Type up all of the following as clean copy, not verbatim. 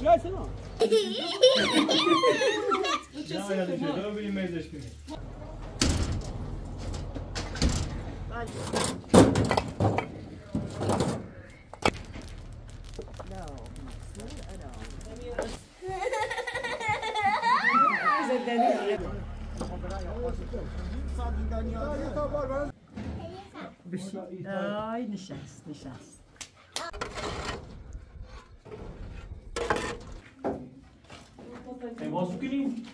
لا سلام لا يا دكتور لو بيني ما يزش فيني آی نشست باز کنیم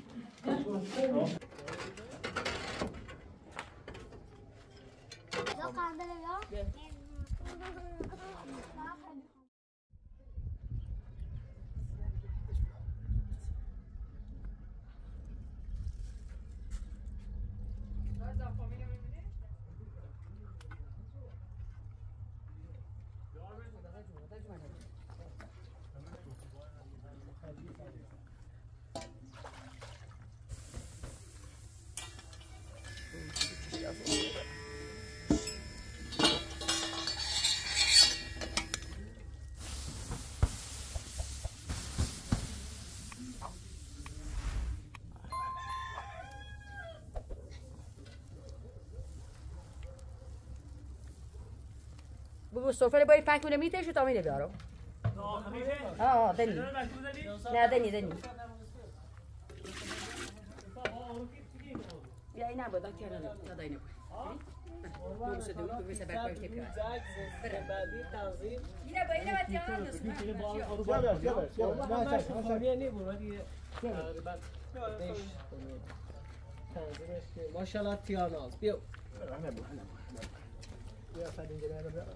بابا سفره باید پنج کنه میتش و تامینه بیارم دنی نه دنی بیا این نبود دکتر ندای نبود نو سه دوم مثل برای تکرار بعدی تنظیم اینه با اینه وقتی آن نه خامیه نیبون دیگه تقریبا تنظیمش که ماشاءالله تیاناز بیا بیا فرین جلوه رو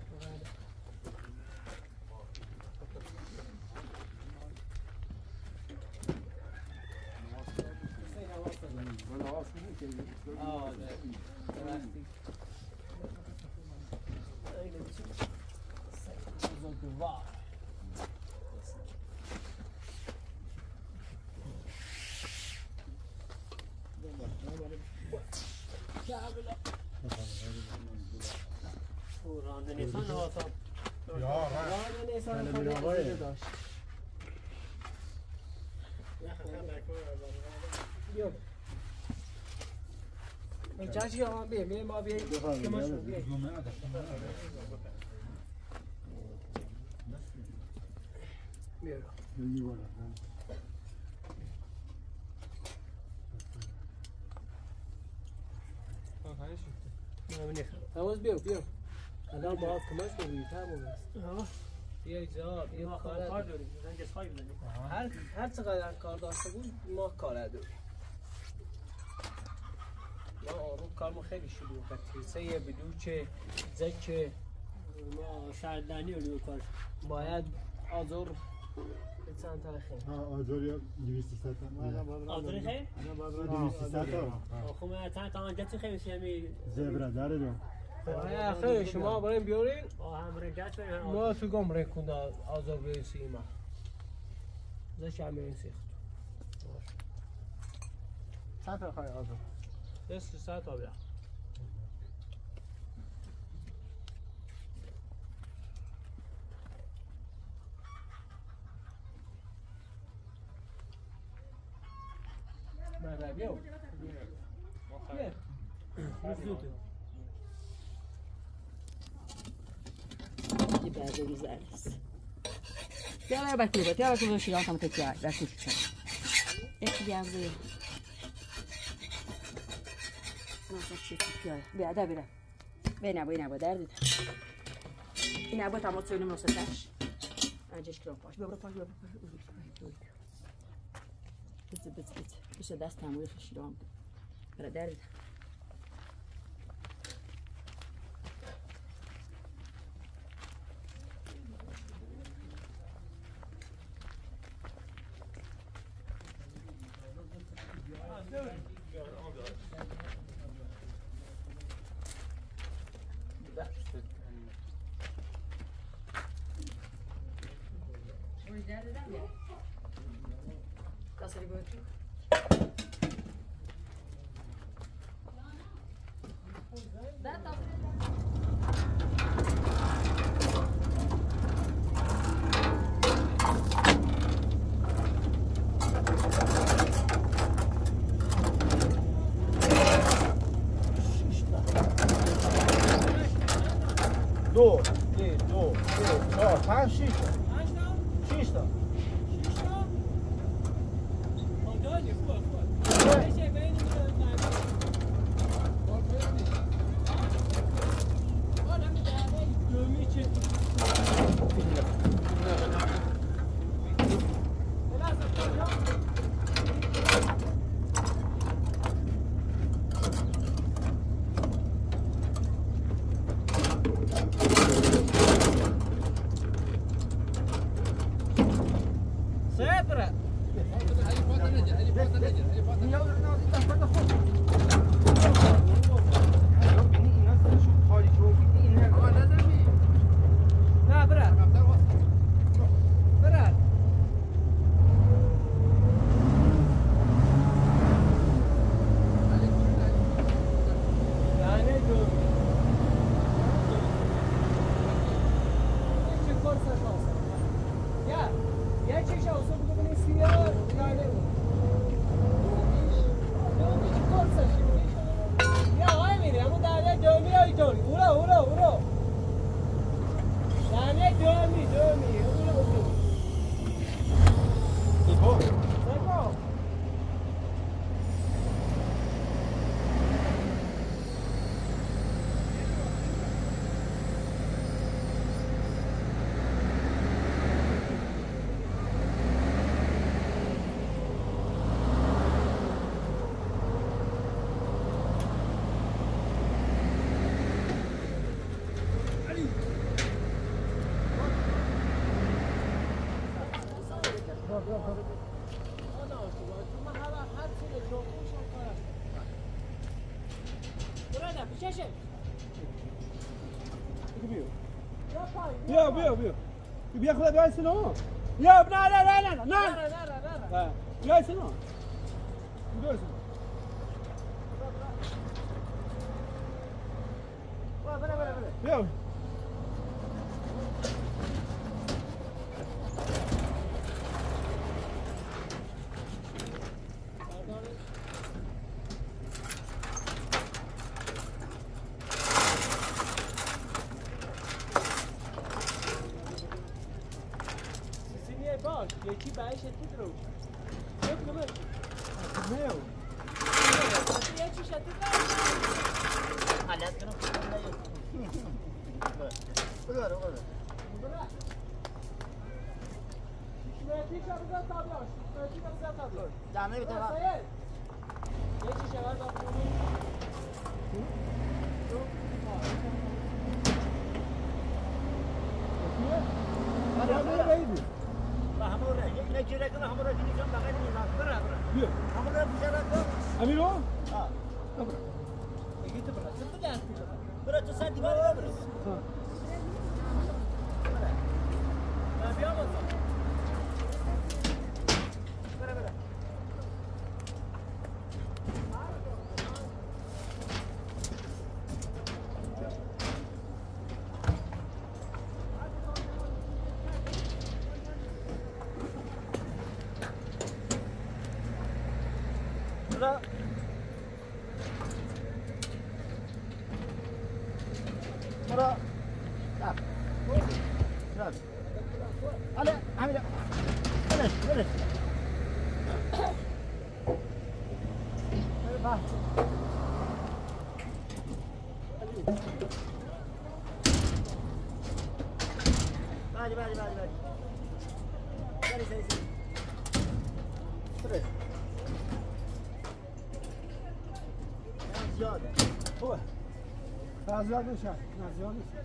راندنیسان نواسان راندنیسان خواهی داشت بیا جاجی ها بیا ما بیا کماشون بیا بیا هموز بیا الان با کماش بگیرید همون بیا جا بیا کار داریم هر چقدر کار داشته بود ما کار داریم ما آروم کارمون خیلی شروع تیسه بدوچه زکه ما شهردانی رو کار باید آزور چند تا خیلی آزور 200 آزوری خیلی؟ 200 خب من چند تا آنجا چی خیلی شمی زبره داره دو خیلی شما بریم بیارین هم رنگت بریم ما تو گم رکونده آزار برسیم ما زش هم برسیم چند تا خواهی آزار؟ دست 3 تا بیا بیا Die Berge wie alles. Ja, aber bitte, ja, so viel auch am Tag, das ist schon. Ich ja will. ما چی کیه بیاده بیره بینا با درد اینا با تماس اینم نوستش انجش کلام پاش ببر پاش بس دست تمویل شیرام برای درد Kasari boyutu. بیا خدا بیای سنا بیا نه بیای سنا بیا یکی بهش اتید رو یک نمه میو یکی شدید حالت کنم بگاره شمتی شبزد تابلاش شمتی شبزد تابلاش دمه بیتر یکی شبزد تابلاش اميرو زیاد نشه نه زیاد نیست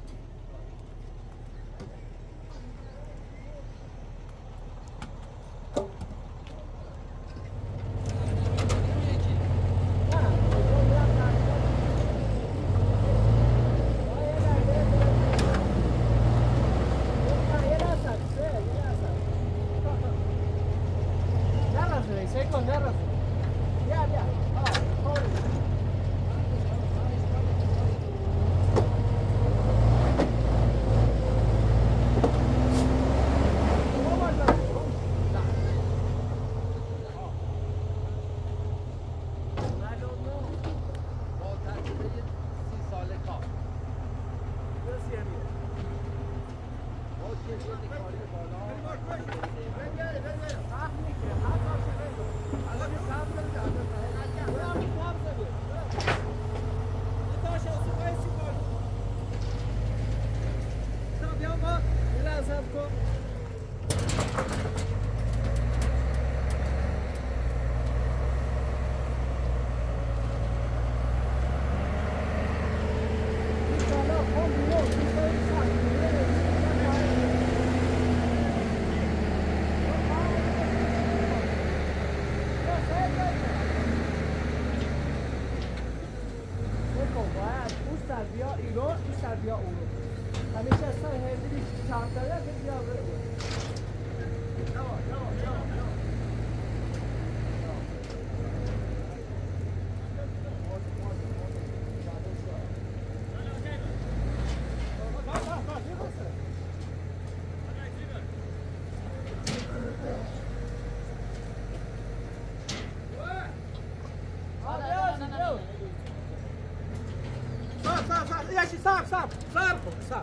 صعب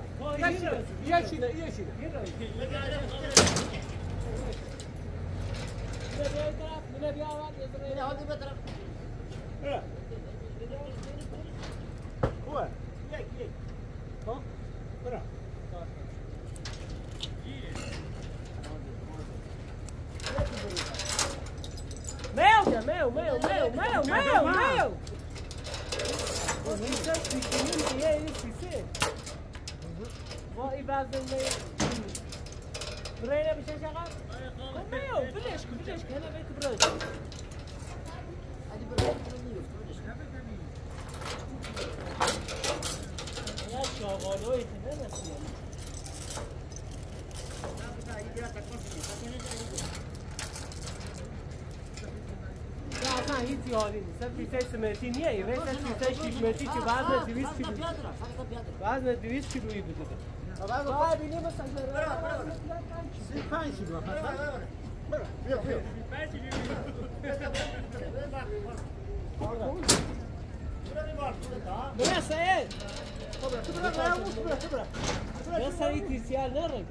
يشيله هو ها برا ميو وای وزن برای نمیشه چقدر؟ میو بلش کن هلا بیت برای یا شاغالوی تنسی اصلا هیچی حالی نیست پیسه سمرتی نیه این ویسه پیسه شیشمرتی که وزن 200 کیلویی وزن 200 کیلویی بوده آه بینیم مثلا 35 کیلو بیا سعید بیا سعید تیسیار نرم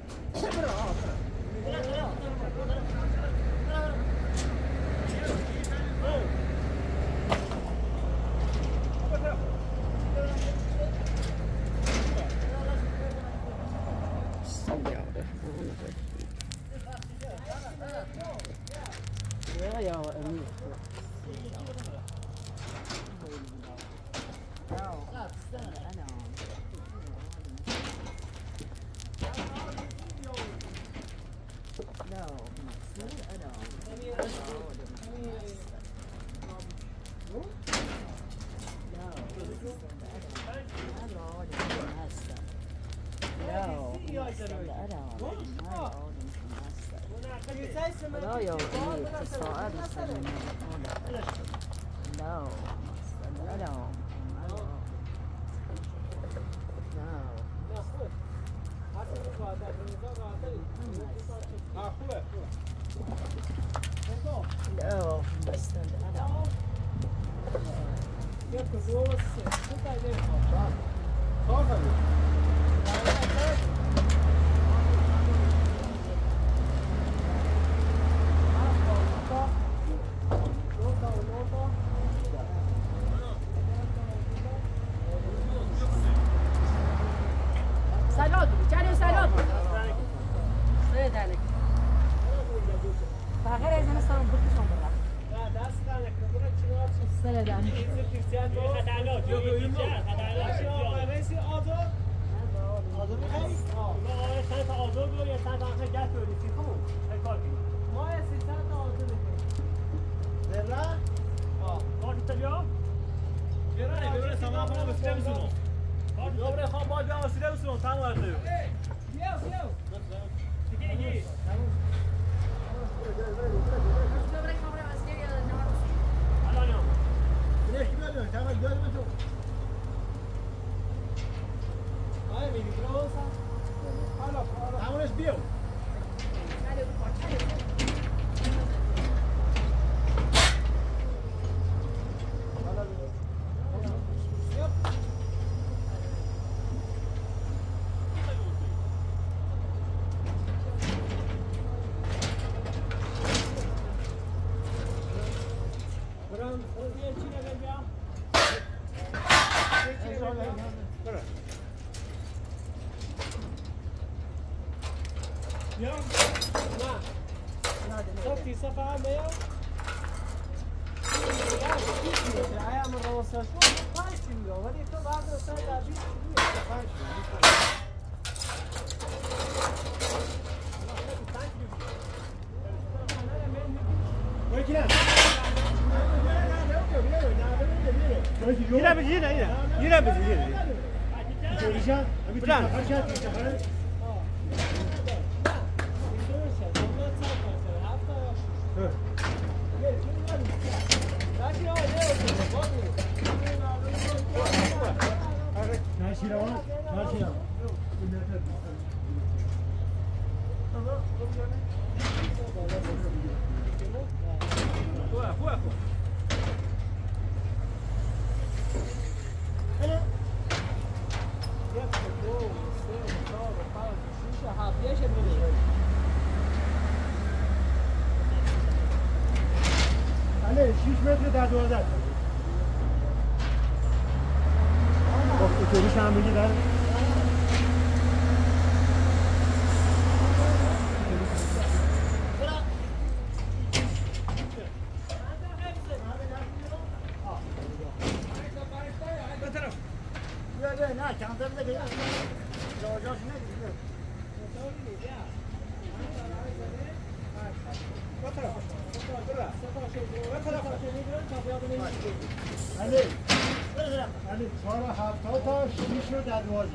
علی علی 4 تا 6 رو در 12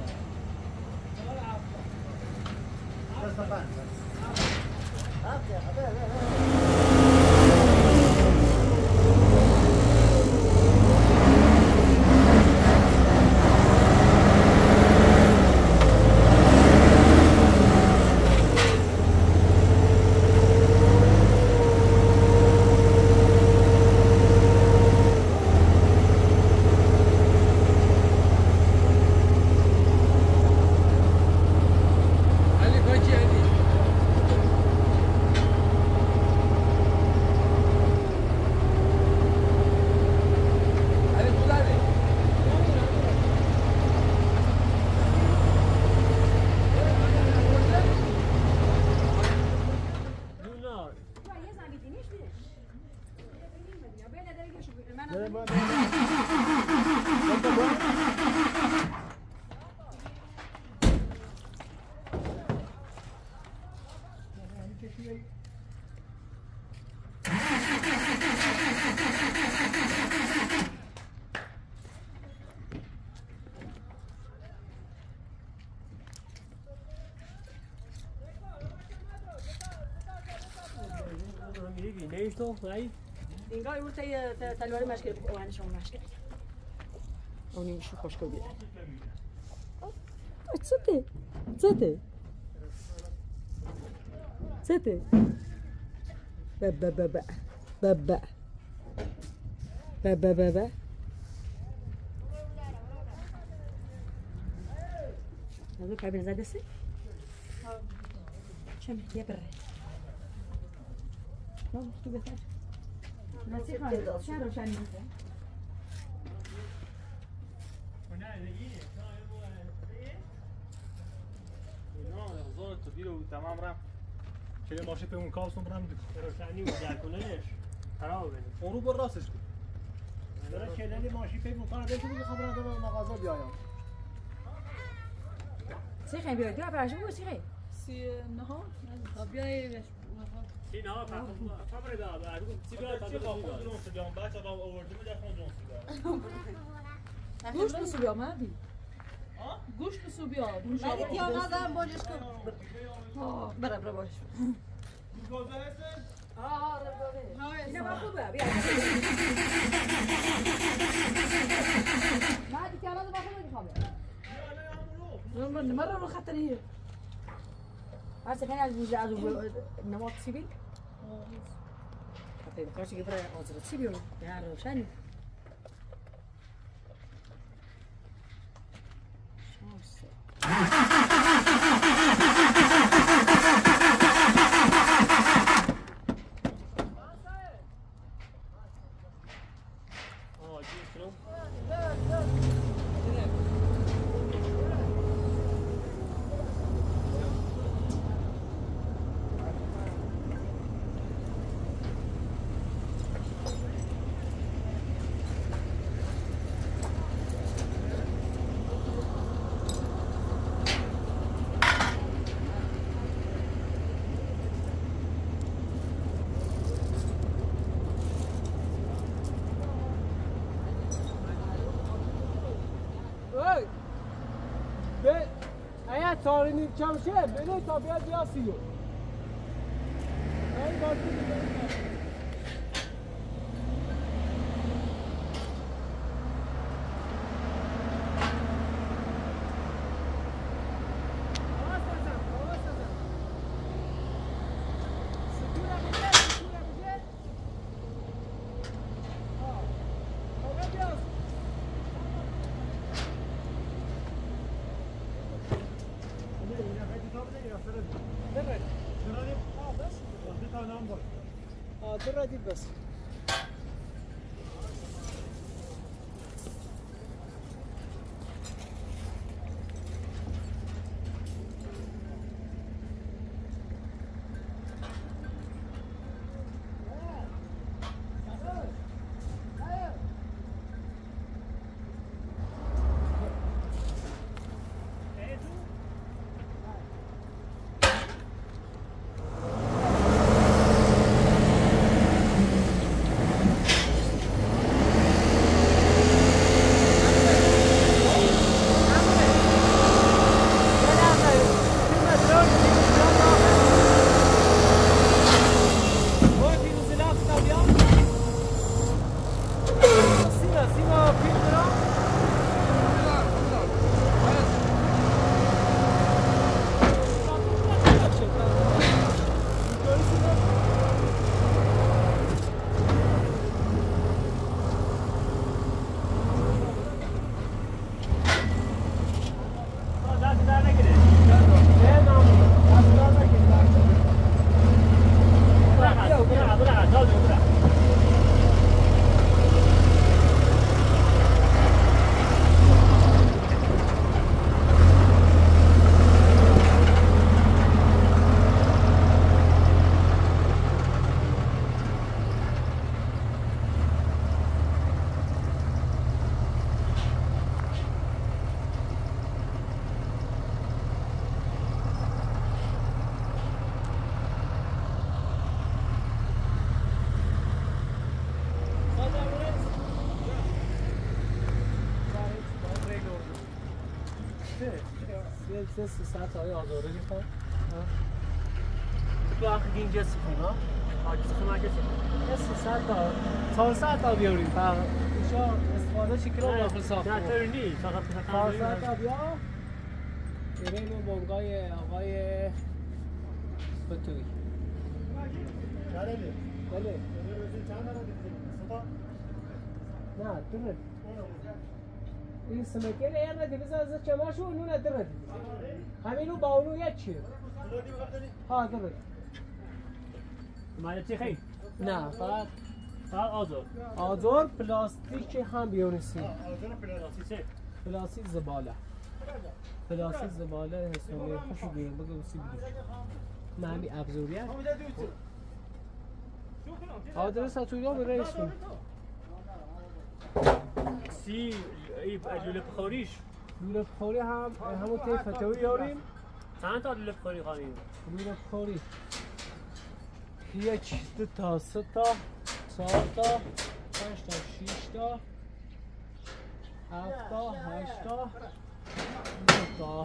ليش تو هاي اینگاه یه ورته تلواری مشکل بود اوانه شما مشکل اونی میشو خوشگل بیده چته چته چته بابا بابا بابا بابا بابا هذا كابين زاد السي شم يا برا ما بتو بتاع ناسي خالد شهر شان تمام رفت چه ماشین به اون کاوسون برام روشنی و جرکنش خرابه اون رو بر راستش کن داره کلنی ماشین به اون کار بهش میگه خبر نداره مغازه بیایم سیخ بیاد یا براش بو سیخ سی نها بیای این ها خبر داد بعد سیگار تا اون سیگار بعد تا آورده میده خون جون گوش بسو بیا مردی گوش بسو بیا مردی یا نادم بولش کن برا برا باش اینا ما خوبه بیا مردی که الان ما خوبه میخوام مرة رو خطرية هسه كان از نماط سیبیل طيب خلاص يجيب لها عذر سيبيو يعني روشاني تارینی چمشه بده تا بیاد بیا سیو این بازی رديف بس سه 300 تای آزاره میخوام تو آخه اینجا سخونه آجی سخونه آجی سخونه 300 تا 400 تا بیاریم فقط اینجا استفاده شکل رو داخل ساختمون نه طوری نیست فقط 400 تا بیا بریم بانگای آقای فتوی بله نه درد این سمکه یه ندی بذار از چماشو اونو ندرد همینو با اونو یکیه ها درد مال چی خیلی؟ نه فقط آزار پلاستیک هم بیارنسی پلاستیک پلاستیک زباله حسابی خوشو بیرون بگو سی بیدو معنی ابزوریت آدرس اتویا به رئیس کن سی لوله بخوریش لوله بخوری همون تی فتوی یاریم چند تا لوله بخوری خواهیم؟ لوله بخوری 1 2 تا 3 تا 4 تا 5 تا 6 تا 7 تا 8 تا 9 تا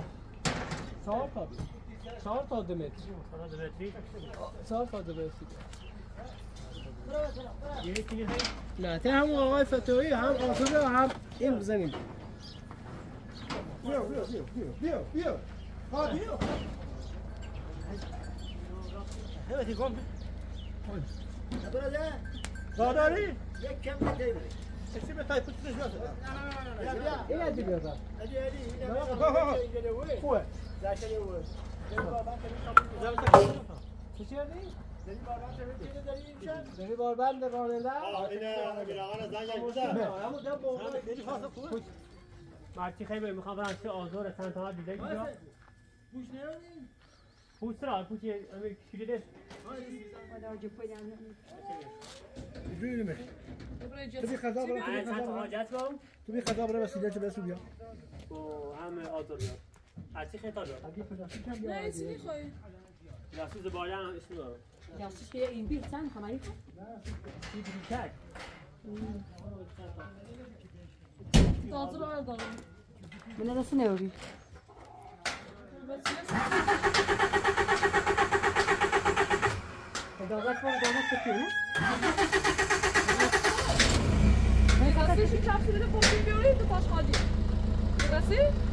4 تا 2 متر 4 تا 2 متر یکی خیلی؟ نه ته هم آقای فتوی هم آزوره هم این بزنیم بیا ها بیا هواتی کن برادر داداری یک کم بده چی به تای پوتش بیاد این ادی بیاد ادی خوبه داشته و چی کردی؟ داری باربند راننده؟ اینه گراغان زنگ بزن مرچی خیلی میخوام برم چه آزار چند تا دیده اینجا پوست را پوست امیر کلیده تو بی خدا برای چند تا حاجت با تو بی خدا برای وسیله چه برسو بیا و همه آزار بیاد هرچی خیلی تا بیاد نه ایسی میخوایی جاسوس بالا هم اسم دارم جاسوس که این بیل چند خماری کن چی بیشتر تازه رو دارم من nasıl ne oluyor? Damat var, damat tutuyor ne? Burası şu kapsülünü kopyayı göreyim de taş hadi. Burası?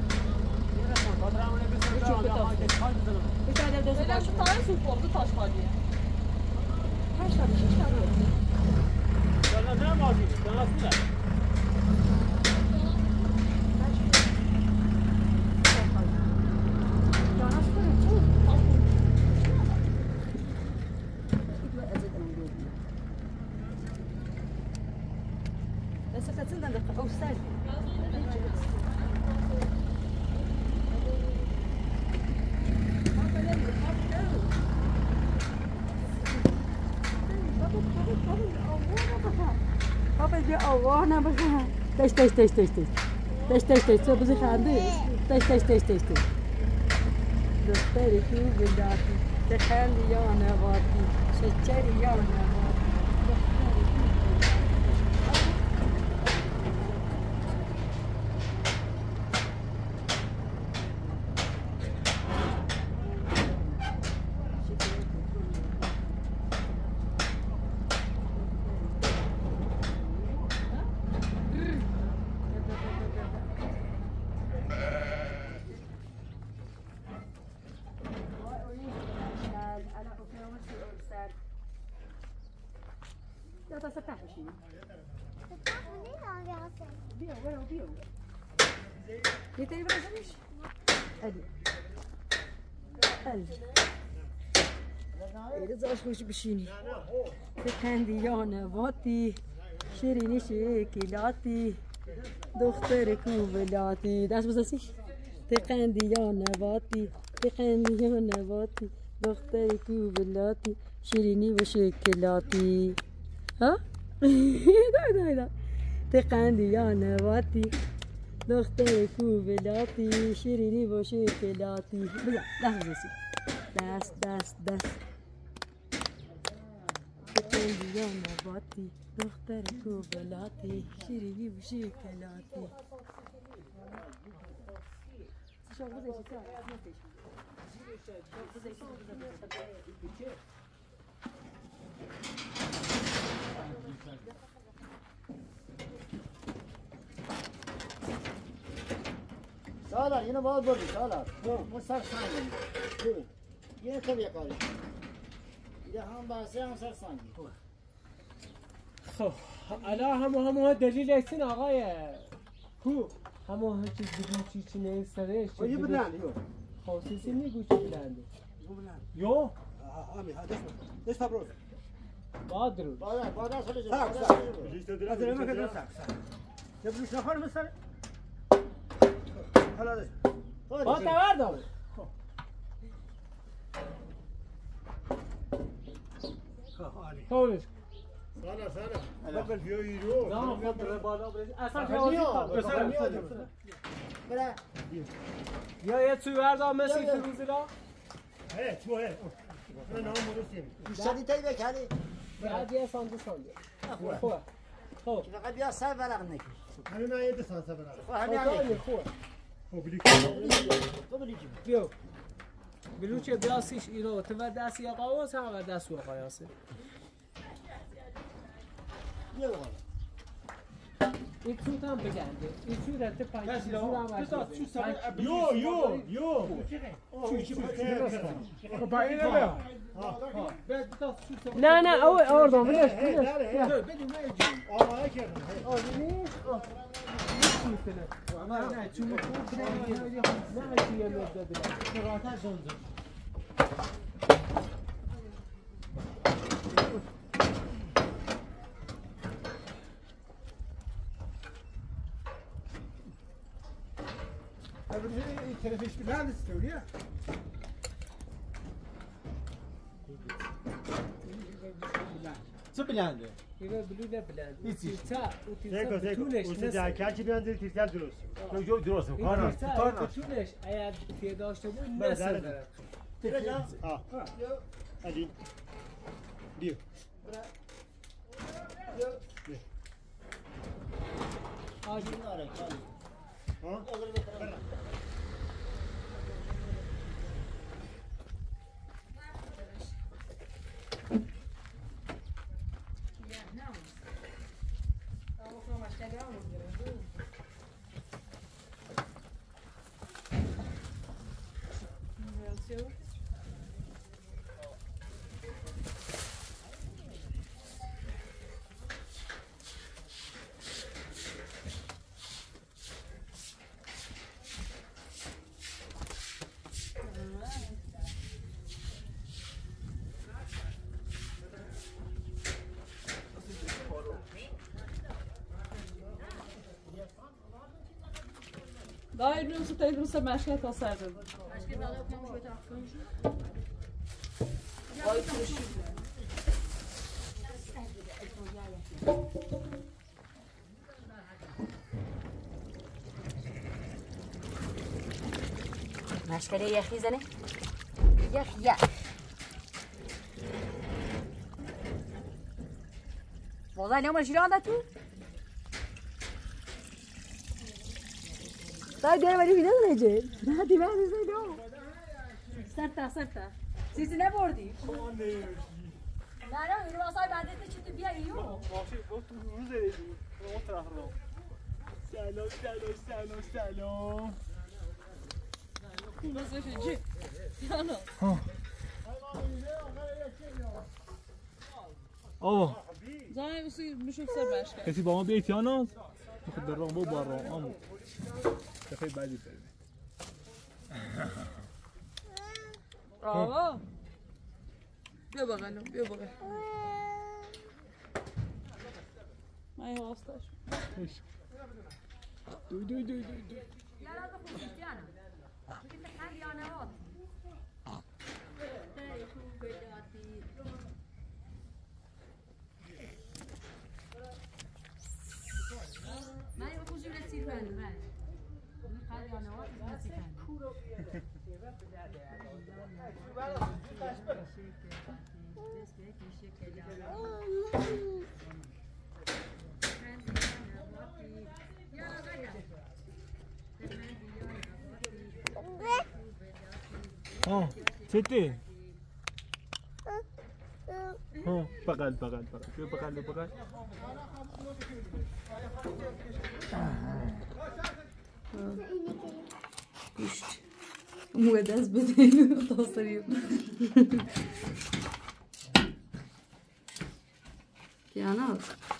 Bir tane de Neden şu tane su oldu taş hadi. kaç tane şiş tane oldu? Canlasına mı aldın? Canlasına. Allah نبخه تش تو بزی خنده تش دختری کو بلاتی تخندی یا نواتی شچری یا نواتی Tá essa caixa, China. Viu. E tem brasileiros? Ali. Eles acham que bichinho. Tekendi ya nevati, şirini şekilati, doktori kuvelati. Ders bu sesi? Tekendi ya nevati, doktori kuvelati, şirini ve şekilati. ها؟ دا تقندی یا نواتی دختر کوبلاتی شیرینی با شکلاتی بزن دست تقندی یا نواتی دختر کوبلاتی شیرینی با شکلاتی شو بزيد شو سالار اینو باید بردی سالار ما سر سنگی یه طبیعه کاری یه هم بحثه هم سر سنگی خب الان همه دلیل هستین آقای کو همه چیز بگو چی نیستره یه بلند یو خاصیسی میگو چی بلنده یو همین دست فبروز بادرو بعد از خیلی ساک جمعه ساک از رمه که ساک ساک تبلوش نخور مثلا حالا دست با تور داره طولش سالار بل بیو ایرو نه خود بره بالا برید اصلا بله یا یه توی بردار مثل فروزی را تو من نام مرسیم شدی تایی بکنی بعد یه سانده خوبه خب فقط بیا سر ورق نکش همین من یه دستانسه برم خوبه خوبه تو بلیکی بیو بلوچه بیاسیش ایرو تو و دستی آقا و سم و دست و آقا یاسه یه بقا این چوت هم بگنده این چوت رفته پنج چیزی هم نه اوه آردم بلش تلفيش بلاد السعودية چه بلنده؟ اینو بلوده بلند هیچی. بتونش کاچی بیانده تیرتر درست جو درست بتونش اگر تیه داشته بود نسل داره علی بیو آجی Dai Bruce, tem Bruce mexe tá certo. Acho que valeu como foi tá frente. Vai puxa. مشکلی یخی زنه یخ والله اليوم شلون عندك طيب ده ولی ویدیو نجید نه دیوار زیدو سرتا چیزی نبردی نه اینو واسه بعدت چی تو بیا ایو باشه تو روز دیدی اون طرف رو سلام Nasıl şey? Yana. آه Zay usu میشود سر başka. کسی با ما بیت یا نه میخواد در راه با راه دفعه بعدی بریم Bravo. بیا bakalım, بیا bakalım. Ay hastaş. دوی يلا دخل كريستيانو انت خلي انا واضح ما يبقى جيب لك سيرفان هاي خلي انا واضح ها چته ها بغل بیا بغل گوشت موه دست بده تاستریم کیانات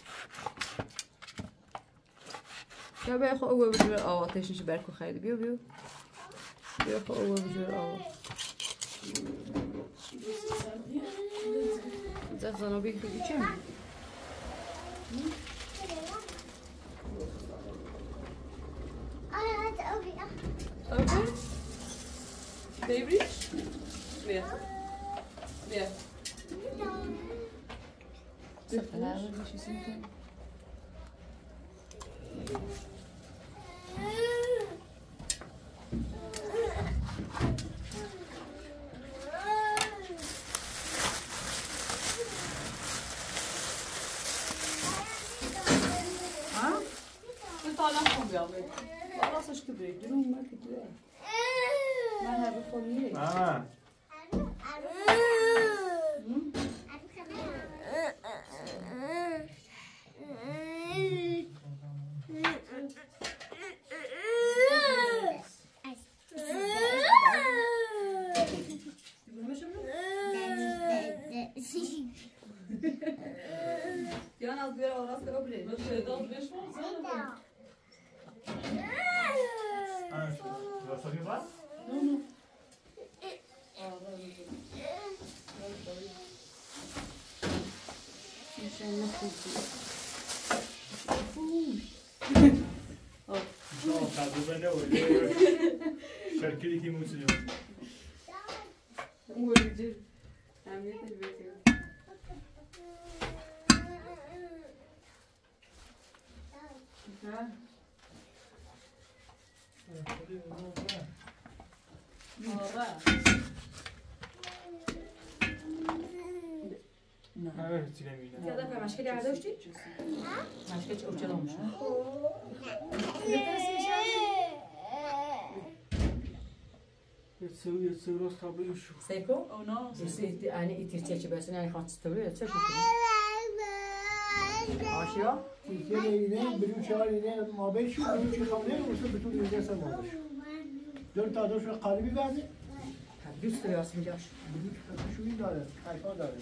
یا بیا خو اوه بجور آوا تشنش برکو خیلی بیا خو اوه بجور آوا زخ زنو بگی چه Okay. Baby? Weer. Wat is gebeurd? Doe maar het weer. Maar hebben we niet. Ja, als weer al lastig opnemen. Wat is dat? Weer zo? Wat zeg je wat? شركلي كي مسلم موجود عملت الفيديو زیاده به مشکلی داشتی؟ مشکل چه اوچه دامش يتسوي راس طبيعي شو سيكو؟ أو نو أنا إتيرتي بس أنا خاطر تسوي تسوي عاشيا؟ تيجي لينين بدون شغل لينين ما بيشو بدون شغل خامنين وصل بدون يجلس ما بيشو دول تادوش قلبي بعد دوست داری آسمی جاش شو این داره حیفا داره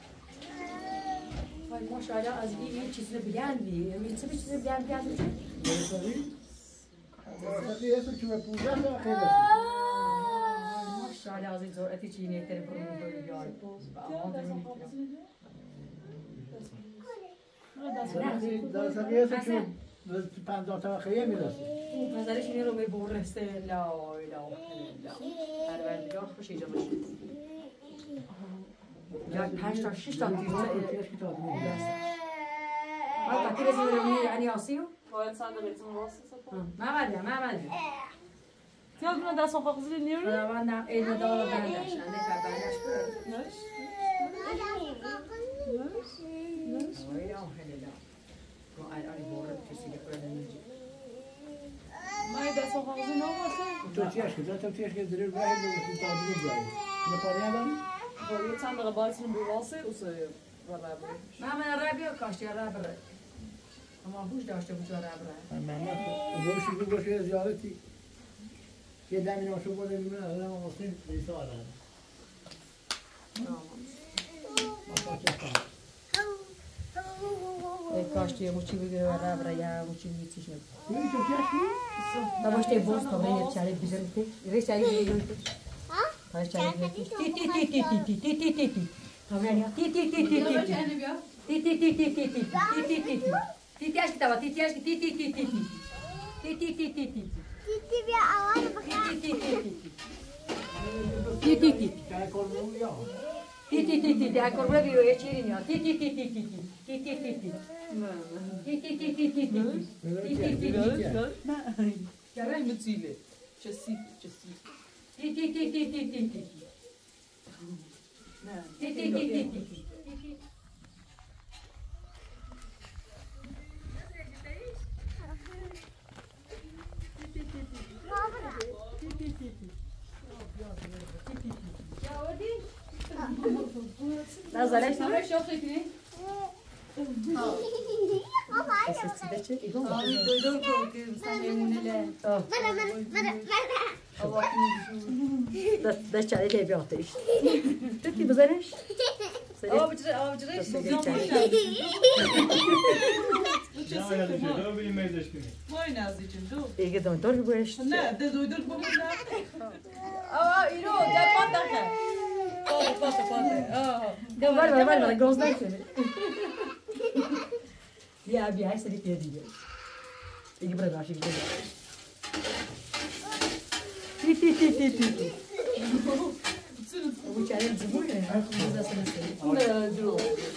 وای ماشاءالله از این چیزی بیاندی چه چیزی بیاندی واسه اسم که پوزه خیلی ماشاءالله از این جرأتی چینی تر برون بیار درسته اسم که 50 تا خیلی میرسه نظرش اینه رو میبرسته لا پروردگار خوش ایجا باشه یا 5 تا 6 تا دیگه ها تا رسید رو یعنی آسیو باید ساده بهتون واسه محمد یا گونه دست آخه خزیلی نیاری؟ من نه این دالا بندش نه بندش نش رو الان بورد کسی که کنه نمی‌جی ما دست آخه خزیلی نواسه تو چیش که دریر باید بگوشی تا دیگه جایی نه پاری هم باید چند دقیقه باید واسه اوسه محمد رابیا کاشتی رابره اما هوش داشته بود رابره محمد گوشی زیارتی یه دمی ناشو بوده میمونه الان واسه لیسا آدم کاشتی موچی بگیره و رابره یا موچی میتیش نبود این تو چیش da başta boz tavraya çare bizimte. Reçeli yiyordu. Ha? Çare yiyordu. Ti. Tavraya ti. Ti. Ti aşkı tava, ti aşkı ti. Ti. Titi bir avar bakar. Ti. काय करू या Ti. Daha korkma bir öyle çirin ya. Ti. Ti. Gel mi tüyle? Çesip. Ti. Baba. زلش نمیشه شوخی کنی؟ آبی دویدون که مثلا میمونه له دست چاله دی بیاتش تو بزنش آبجرش وای نازیچم دو دیگه دکتر گوشت نه دویدون بمون آه اینو دپات داخل بله گوز نکنه بیا هر سری پیه دیگه برای باشی دیگه تی او چاره زبونه از اصلا نه درو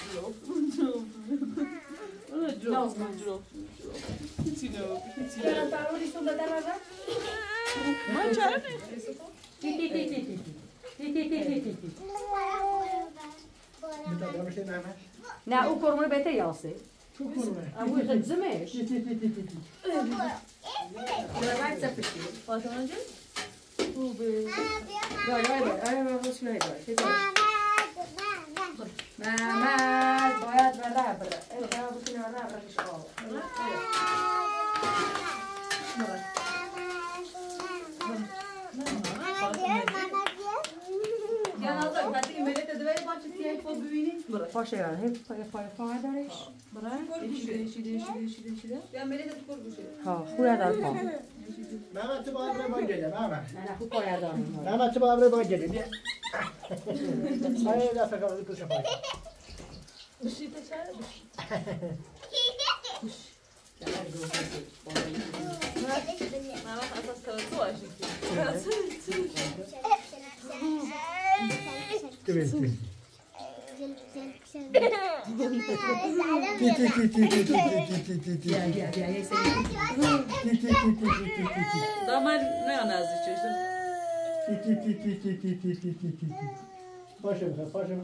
نه او کرمونه بهتر یاسه اما خد زمش باید سفشی فاطمه جون خوبه آره بس میای محمد باید بره بره بکنه برش آب یا نازا بعدی ملت دوی باشه تیای فوق ببینیم باشه یار هی پای دارش برای شیده یا ملت تو پر گوشه ها خویا دار پا محمد تو باید بره باید گله محمد نه خوب پای دار محمد تو باید بره باید گله بیا های دفعه کامل کش پای بشیده چرا محمد اساس تو آشی دامن نه نازی باشه باشه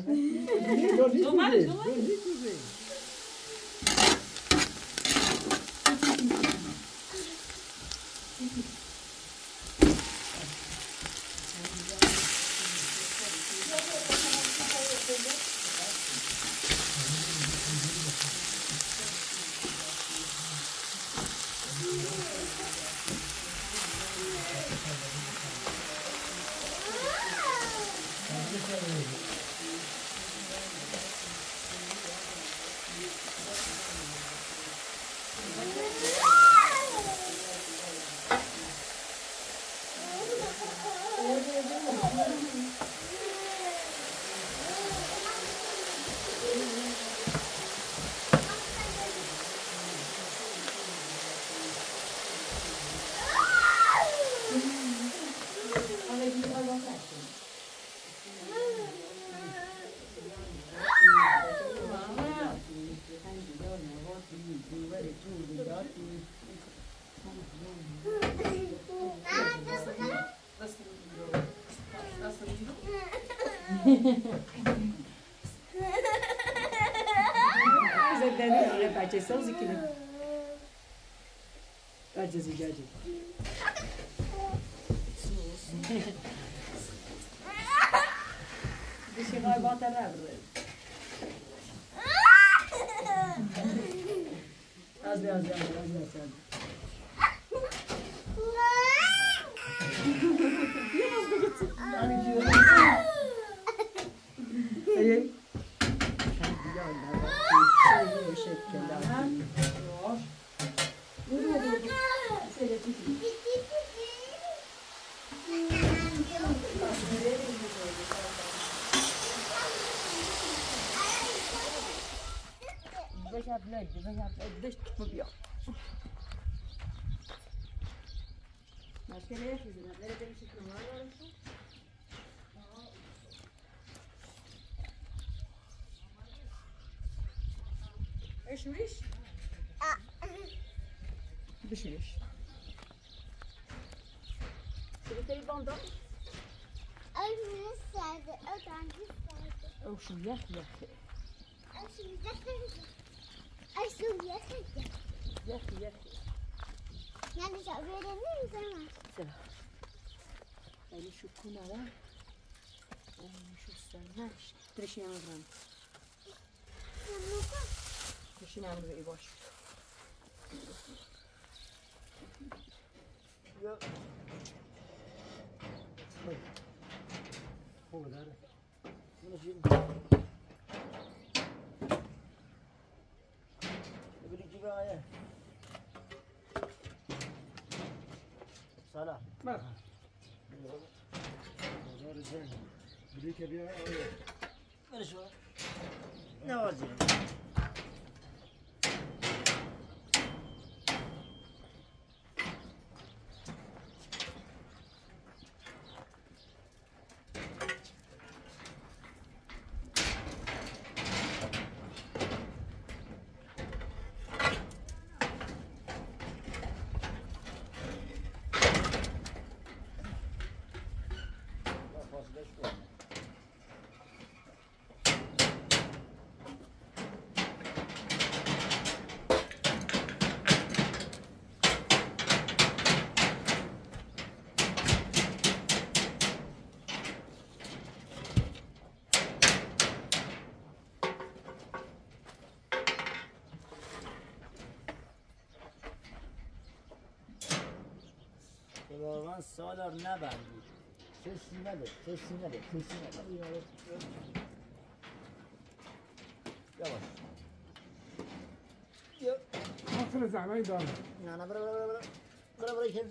بچه سازی کنیم عجزی جاجی بشی غای باتا نبره از بیا ايش وريش؟ بشويش سويتي البندق؟ او شو ياخي يعني شعبيرين زمان سلام يعني شو كنا لا شستنش ترشی نمیدونم ترشی نمیدونم ای باش خوبه داره بگویی جیبه آیه سلام مرحبا بازار زن بلی که بیا آیه برشو نوازی واقعا سالار نبندی کسی نده یواش آخر زحمه دارم نه برو کن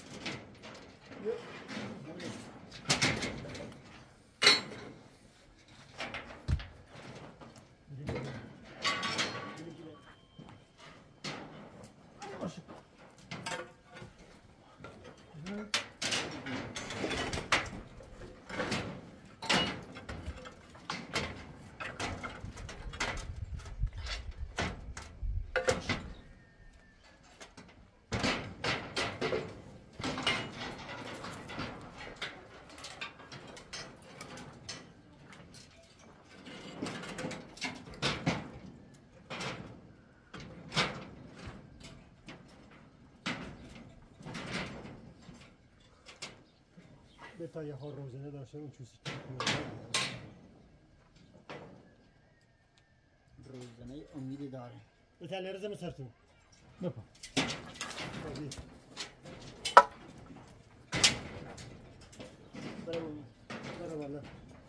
بتا یه ها روزنه داشته اون چوسی روزنه امیدی داره بتا لرزه مسرتون بپا برو والا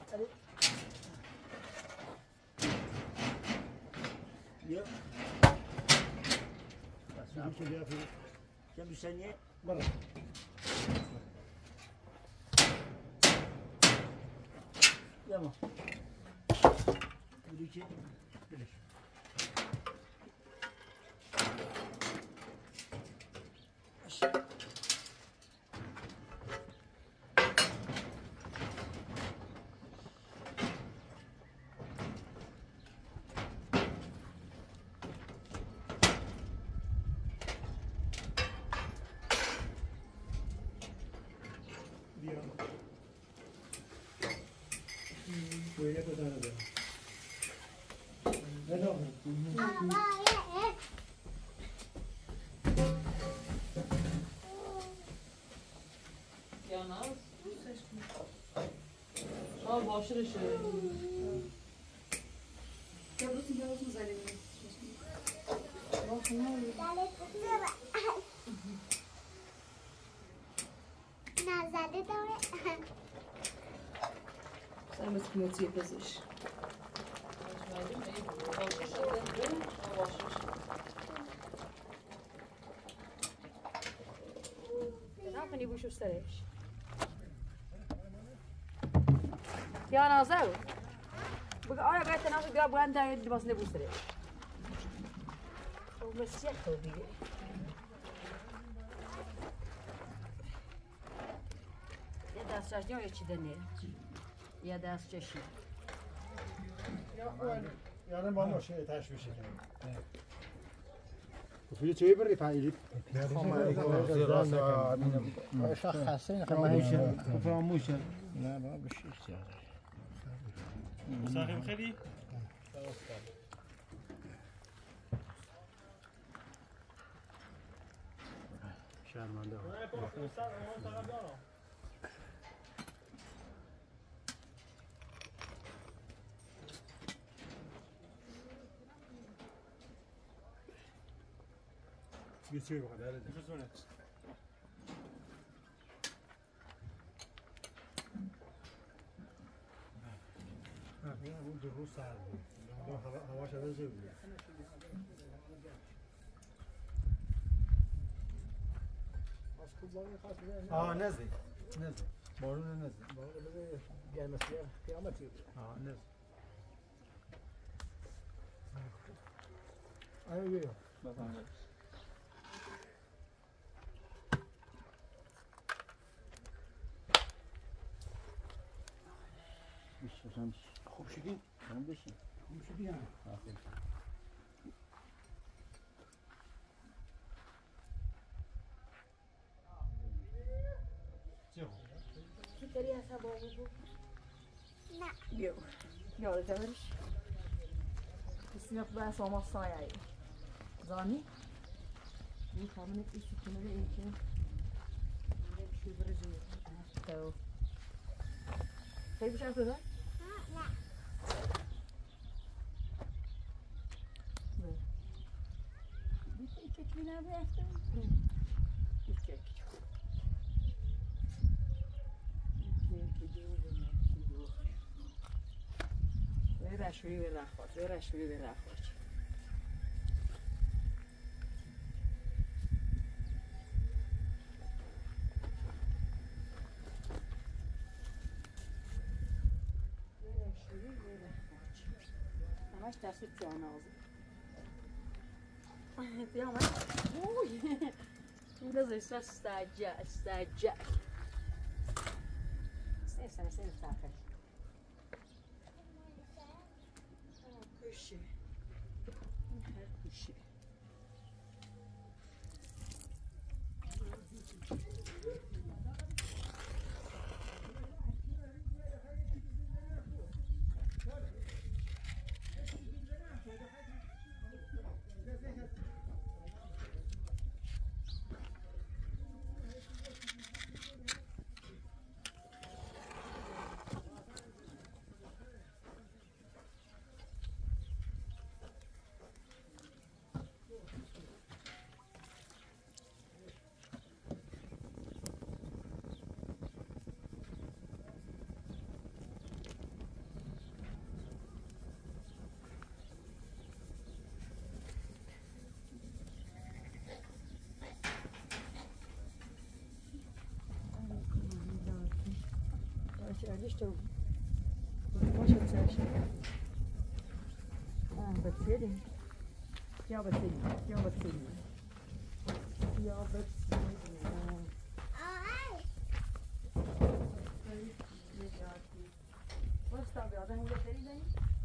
بیا بس که بیا فیلم کم بیشتریه برو بیا ما بگویی که بلش Böyle kadar da. Ne oldu? Yalnız. Aa başarı şey. Ya burası biraz mı zalim? نزده داره Sen nasıl kıymetli yapıyorsun? نکنی بوش سرش یا نازل بگه آیا باید تناسب بیا بلند تا لباس نبوس سرش او مسیح تو دیگه یه دست چشنی یا چی دنه یه دست چشنی Yani bana şey teşvik ediyor. وفي توي بري فايلي شخصين فراموش لا ما بشيش مساهم خیلی شرمنده geçiyor bu kadar. این اون دو روز سرد بود. هواش از زیر بود. نزدیک. بارون نزدیک. بارون گرمسیه قیامتی بود. نزدیک. آیا بیا. خوب شدی؟ من بشین. خوب شدی هم. کی داری عصبانی بود؟ نه. بیا یادت برش بسیار بس ما سایه زانی این کامنت ایشو کنه این که نمیشه برزیم تو خیلی بشن تو دار؟ نه. بیشتر چک بینم بیشتر بیشتر رشوی به رخوات رشوی به رخوات همش دست جانازه همش اوی لازم استاجع سه Kuşu. Her kuşu. Ehrlich, du musst jetzt erst. Beziehen. Ja, beziehen. Was ist da? Wir haben hier Ferien.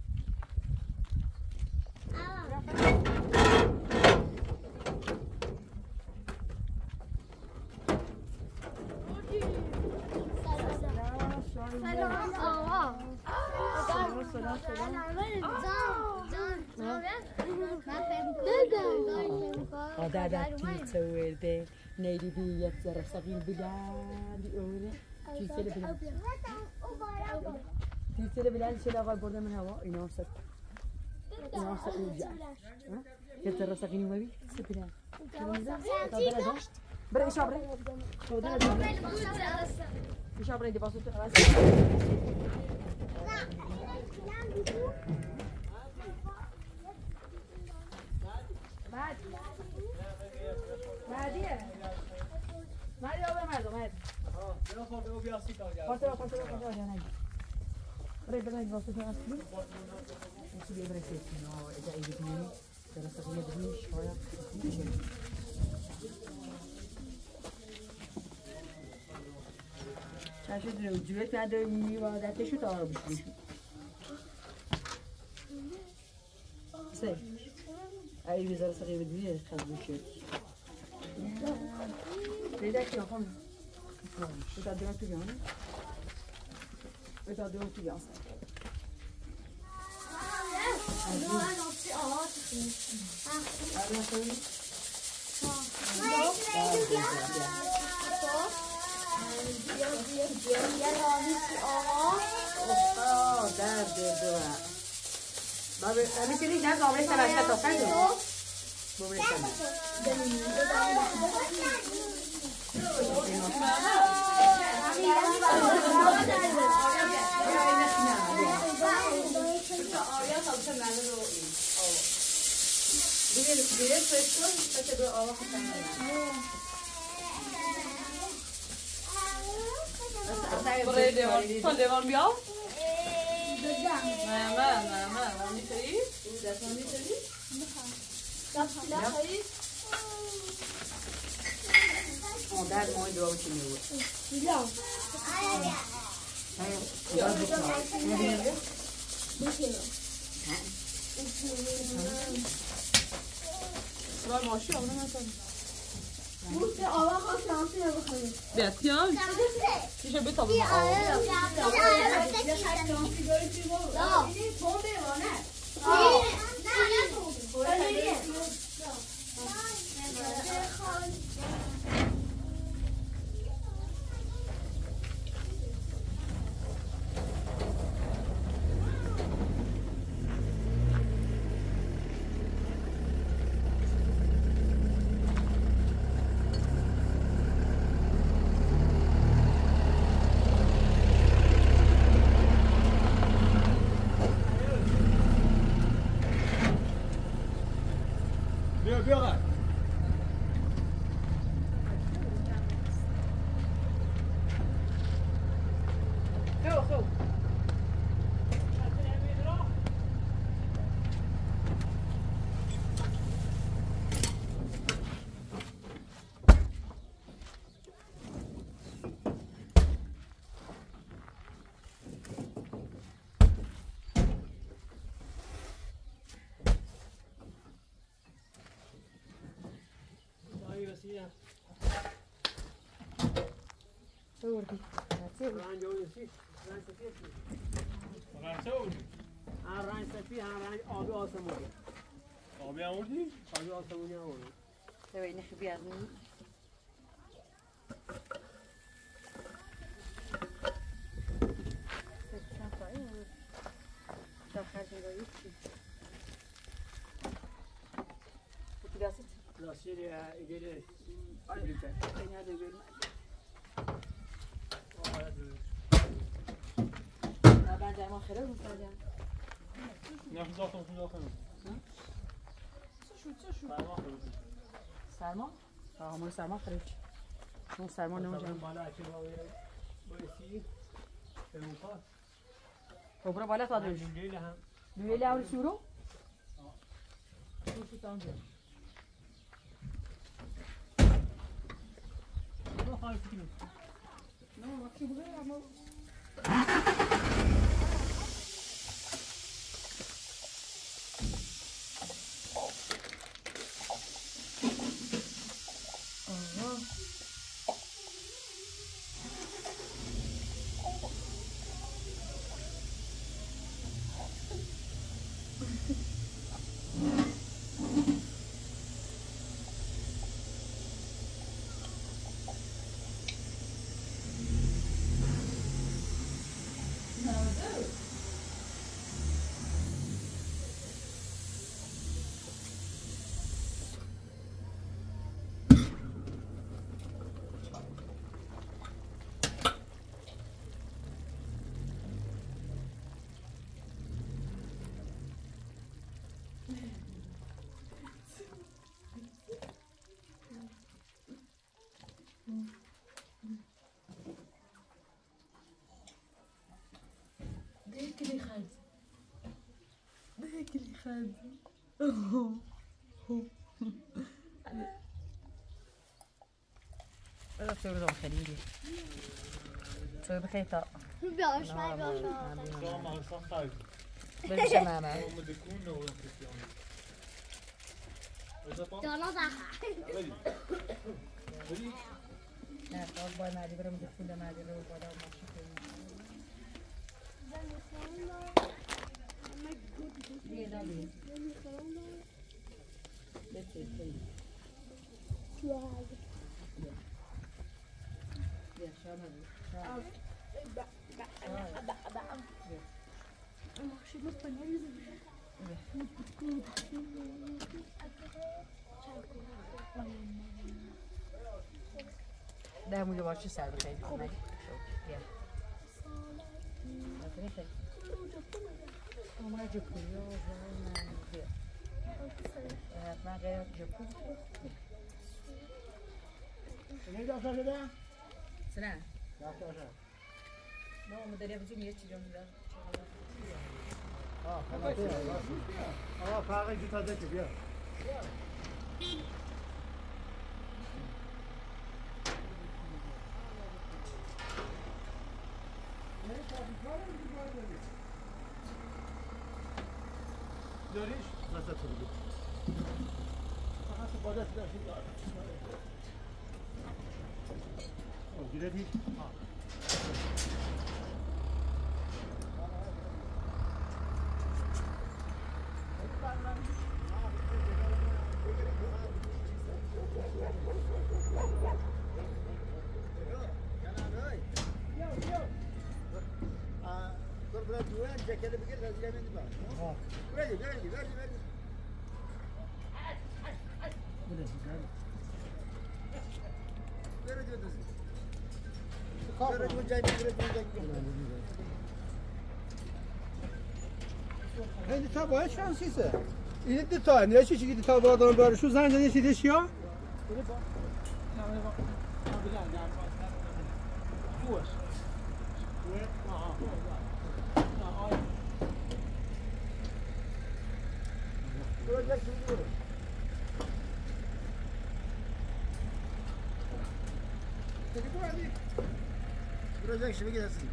عادات تسوي نيري بي يتزرع صغير بلاد أولى تيسير بلاد شيء لا برضه من هوا ينوصل يرجع يتزرع صغير ما بي سبلا بري شابري شابري دي باسوت خلاص بعدی آب مردم هست. یا خورده او بیاستی تا جا. خورده جا نگی. برای واسه اصلی. اصلی برای سیتی نه اجازه بدونی. درست خیلی بدونی شاید. چشم روزیه که داری وادتشو تا بشی. سه. ای بیزار سقی بدونی خد بشه. پیدا کی آخون؟ بتادیم تو بیان. بتادیم تو بیان. درد دو. بابا میتونی نه قابل تباشر تا فرد. ببرید کنید لیوان بیا نه میتونی؟ دستان میتونی؟ در ماه دعا چی میگه؟ سوال ماشی آمده نکنی بیا تیان میشه بتا بزن رنج سفید رنج آبی آسمونی آبی آوردی؟ آبی آسمونی آوردی ببین خبی از این سرما؟ همون سرما خرید اون سرما نمونجا برو بالا تا دوش لیله هم شروع؟ شروع تا اونجا نه وقتی بگه اما بذار تصور رو خریدی تصور بخیطا بیاش من بیاش بلبشه ماما جانا نه خواهد باید مردی برم دفول مردی رو بادا و ماشی کنیم بیه دادی بچه کنیم بیا شام همی شام ده مو باشه سر بخیر خونه بیا ما جوکو یا بیا من غیر جوکو نه دفتر شده؟ سلام دفتر شده ما مدریا بزنیم یه چیزی میذارم آقا فرقی جو تازه که بیا داریش؟ وسط رو بگو فقط بادت داشتی گیره دید؟ جاكيت بقيت هذه من دبا وردي هندی تا باید شانسیسه این دو تا نه چی تا دادن برشو زنگ زدی چیزش یا Duracak şimdi gidersin.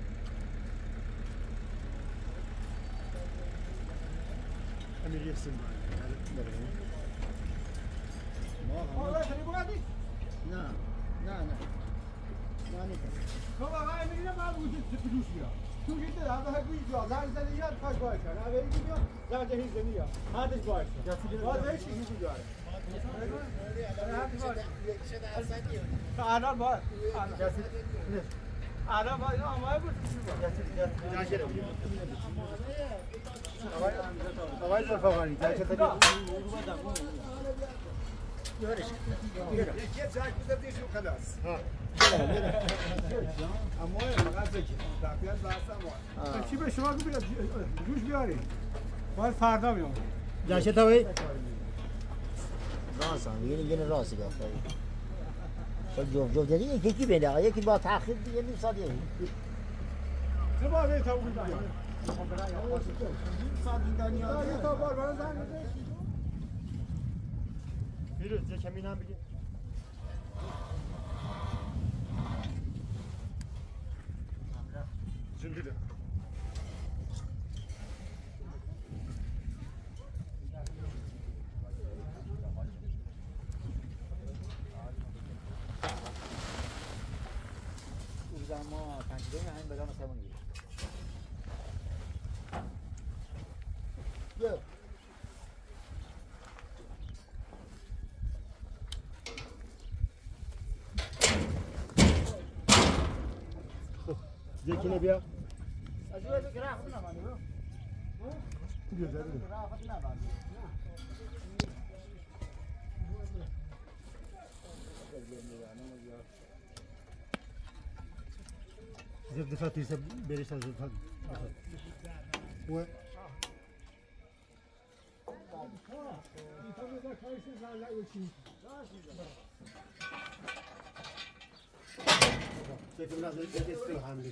امیر یسیم Allah seni bu kadar. Ne? بابا امیر نه ما وجود فلوس بیا تو گیت هذا هو بيجوا زين زين يا تاج بايش انا ابي بيجوا زين جهيز زين هذا بايش هذا ايش يجوا انا ما انا ما يقول اواي زفواني جاي Erkek zayıf bize bir şey خلاص. اما مغازه که دقیقاً بحثم چی به شما بگم جوش بیاری باید فردا میام جاشه تاوی راسم یه راسی بخوری خب جو دیگه یکی بده یکی با تاخیر دیگه نیم ساعت یه چه باید تا بود بیاری ساعت دنیا یه تا بار برای زنگ بیرون یه کمی نم بگیر Zündülü. Uzanma, pencere mi? Hem bedava savun gibi. Yok. Zekine bir Acaba bir kira mı var mı? güzel. Kira mı var? Size dikkat ise berişan dikkat. Bu Çekim lazım. Geçti hamle.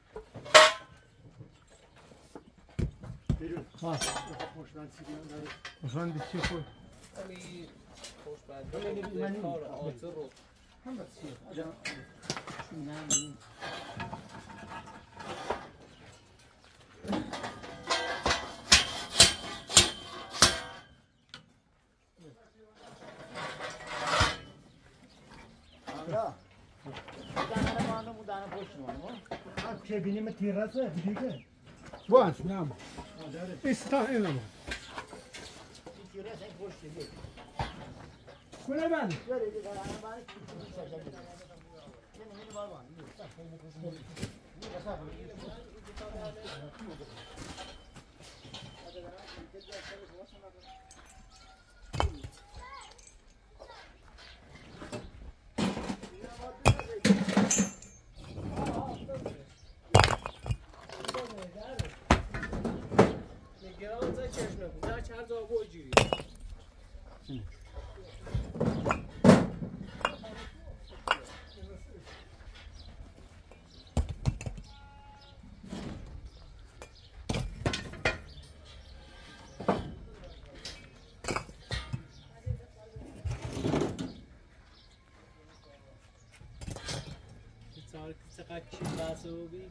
Buyurun. Ha. Hoşlan çıkıyor. Hoşlan bir şey koy. همین خوشبختی کار آزر رو Cebine tirası biliyor. Var, tamam. İstahil ama. Kule ben. چقدر چی بحثه و بی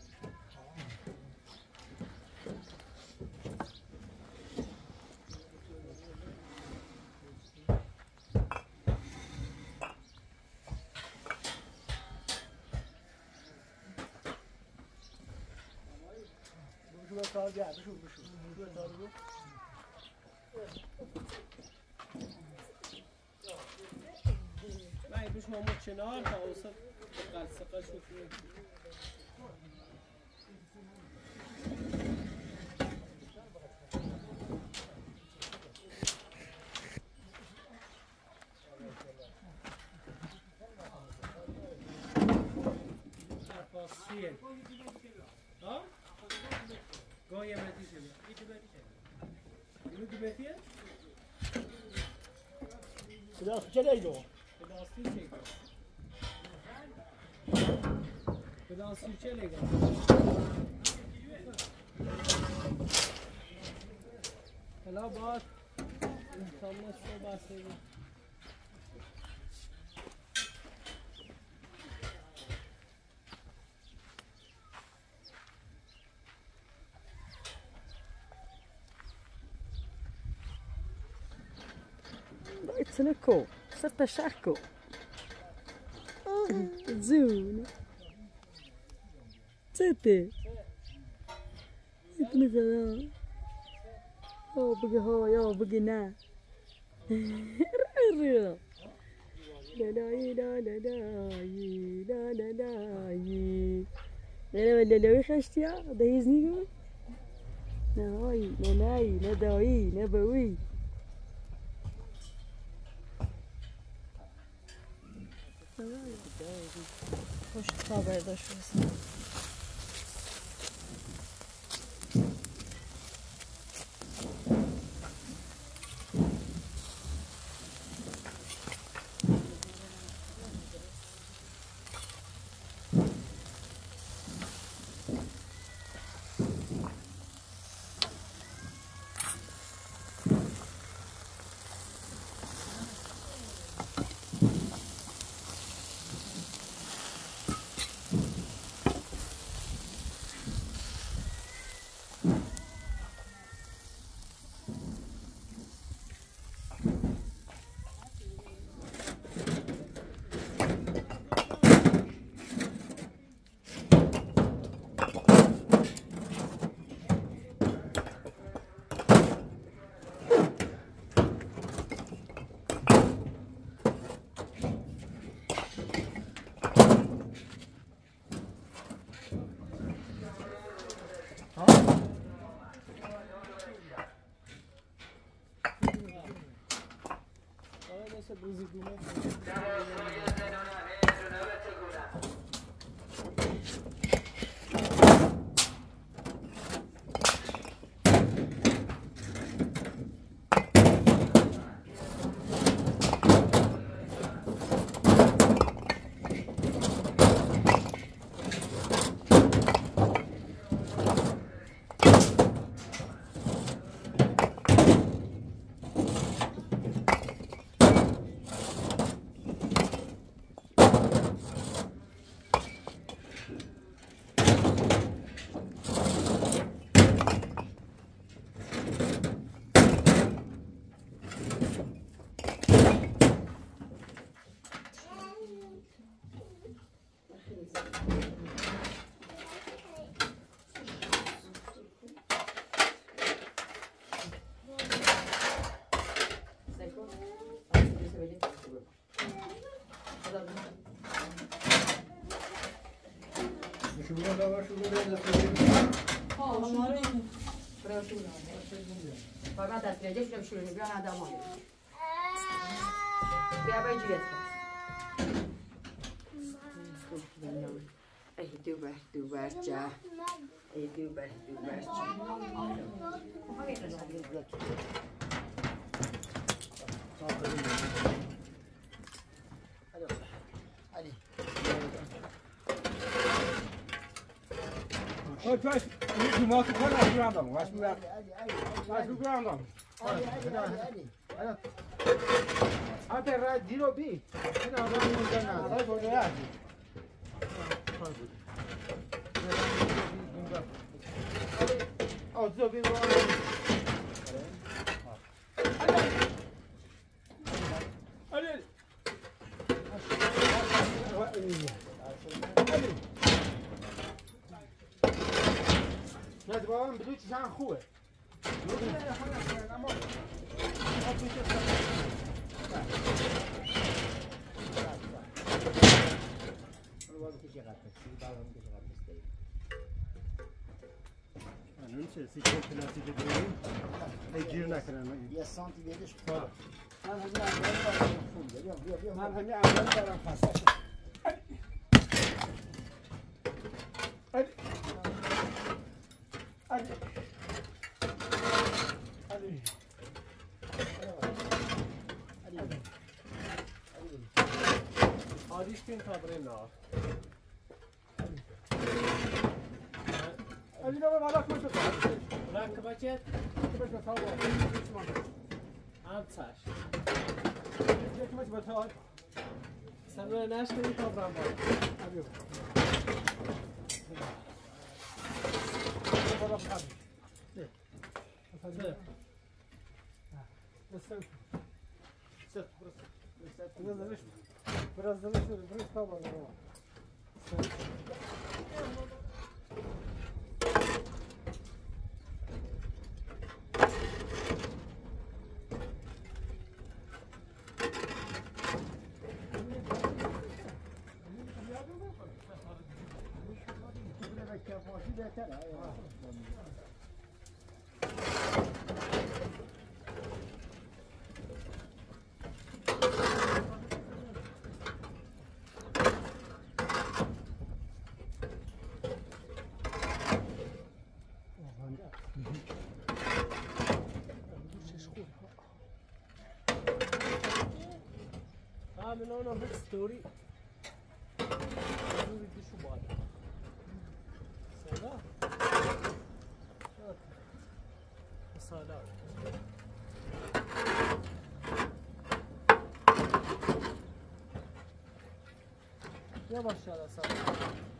نه بش ما چنار تا اوسط قلسقه شد تفاصیل ها؟ گاهی امتی شده این دوبتی شده اینو دوبتیه؟ خدا چه لیدو پداستی چه کن؟ پداستی چه لیدو؟ حالا باید انسان نسته بسته بود Snucko, sätta Charco. Zun. Sätte. Inte nu så. Jag bugger ha, jag bugger nä. Rör. La la la la la la la la. ولا لو خشتيا ده يزنيقو نهاي نناي نداوي نبوي خوش خبر داشت Poi da 13 شروع بیا ندامون بیا باید جیت ای دوبار جا ای دوبار Oh, try to mark the corner around them. Watch me out. Watch me around them. I can ride 0B. You know, I'm going to go now. آزو بین رو نه بابا من بدون چیزان خوبه اون چه سیکل پلاستیک داریم گیر نکنن یه سانتی بیادش خواه من همین اول دارم بیا من همین اول دارم خسته شد آدیش کن تا بریم نار علی نام مالا کجا تو؟ رنگ بچت کجا تو؟ هم چش یک مچ بتال سنو نشکنی تا برم باید علی بالا بخواب نه بسم Biraz da biraz tamam. من اونو به ستوری روی دیشو باید سالا سالا یا ماشاءالله سالا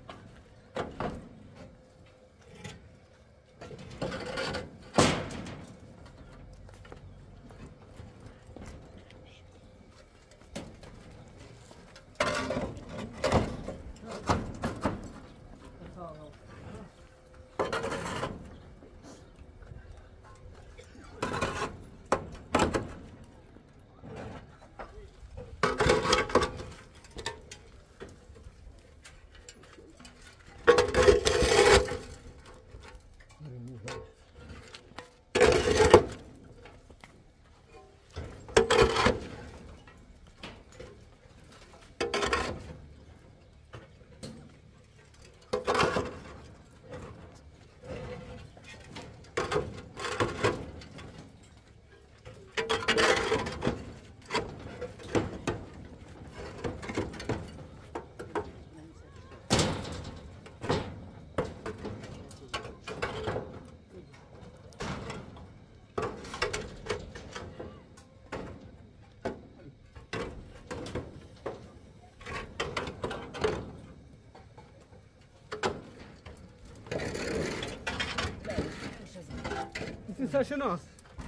سرشناس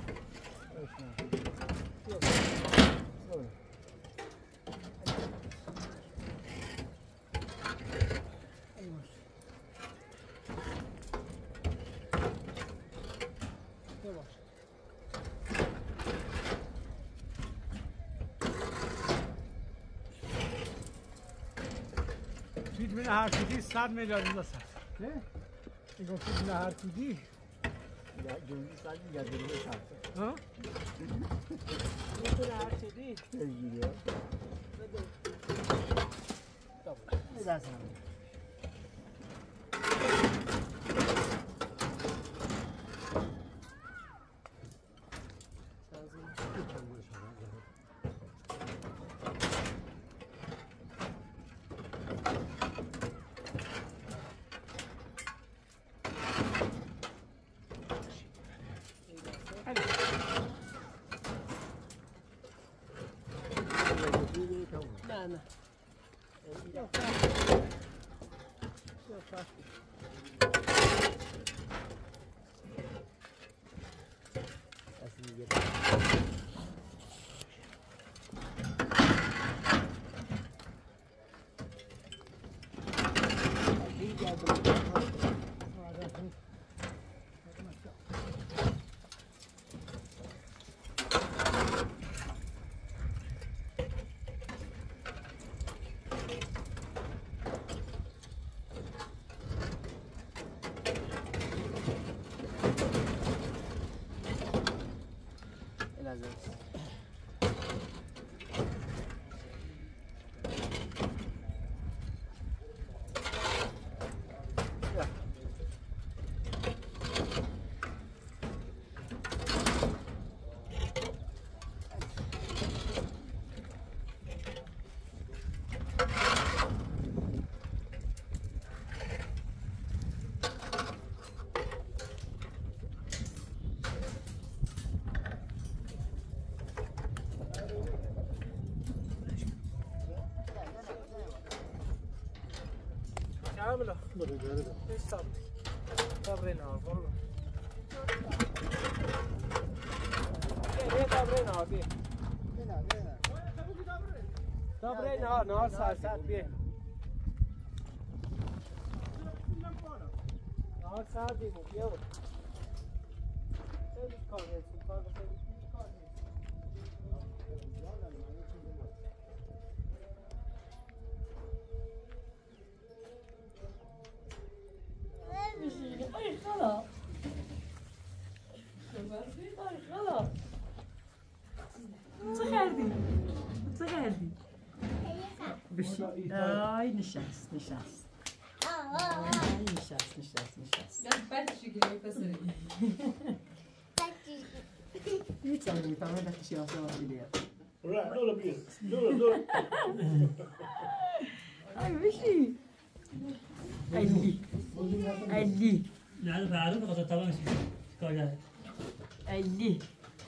فیلم هرکودی 100 میلیارد است. نه؟ این فیلم هرکودی جوزی سازی یا دیگه سازی ها؟ میتونه هر چیزی دیگه بده نه عامله ايش صابرين والله ليه صابرين بيه صابرين نهار ساعة بيه نهار ساعة بيه بيه Ay hala. Ay hala. Co kردی؟ Co kردی؟ بشی. آی نشست. آی نشست. میتونم میفهمم وقتی شیاسته واسیلیه. دور بیا. دور. آی بشی. علی. نه بعدا بخاطر طبعا کار کرد. علی.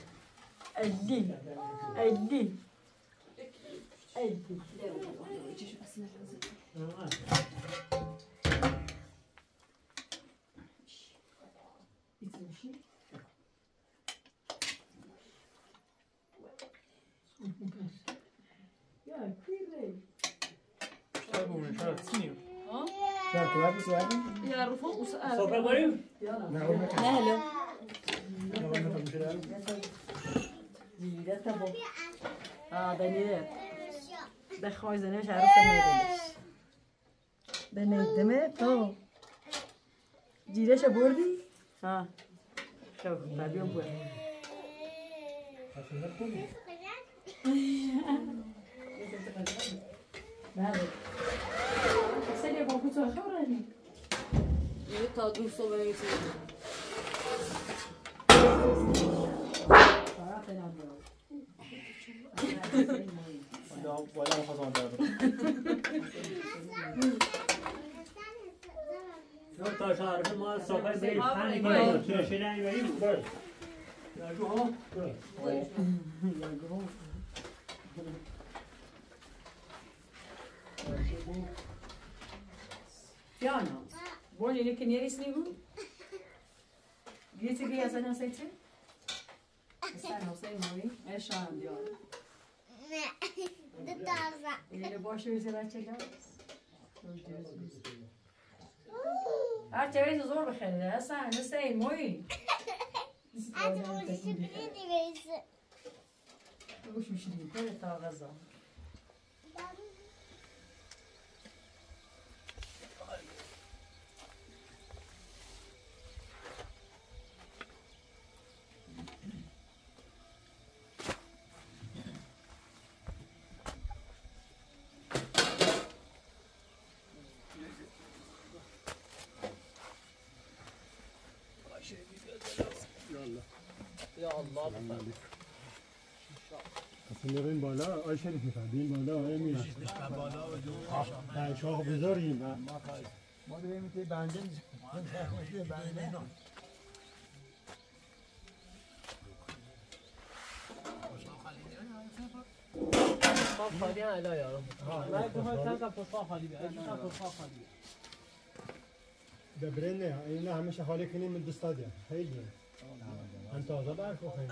يا رفوق وسؤال صوفا مريم؟ نهلا زيادة بو بنيرات ده خايزة مش عارفة الميدانش ده ندمه تو جيرش بردي ها شوف تابيهم بردي بله سری با کوتاه خبرنی یه تا دوست رو بنویسید ولا خزان داره تا شهر ما صبح بریم پنج کیلو شیرینی بریم بریم یارگو ها یارگو Diana, bol yine ki neresi bu? Giysi giy sen nasıl için? Sen nasıl mıyım? Eşan diyor. Ne? Taza. Yine boş yüzler çeker. Her çevresi zor bir şey. Sen nasıl mıyım? Hadi bu işi bilirsin. Bu şu şey değil. Böyle tağaza. یا الله اصلا این بالا آی شریف میخواد این بالا آی میاد بالا و دو شاخ بذاریم ما داریم که بنده بنده خالی علا یارم من دو تا خالی بیاد خالی دبرنا اینا همیشه حالی کنیم من دستادیا خیلی انت تازه بعرف خیلی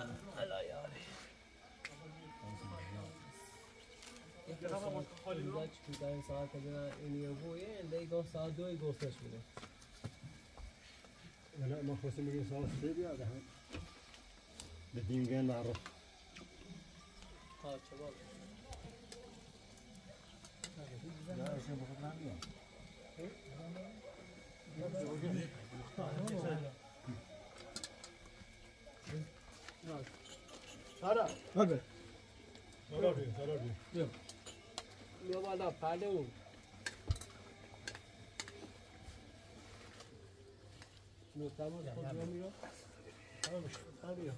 این ساعت دیگه اینی بویه دیگه ساعت 2 گوشش میده. نه ما خواستیم بگیم ساعت 3 بیاد هم بدیم گن معروف ها چه بالا نه اصلا بخواد نمیاد سارا بله سارا بیا بیا بالا پلو میتونم خود میرم بیا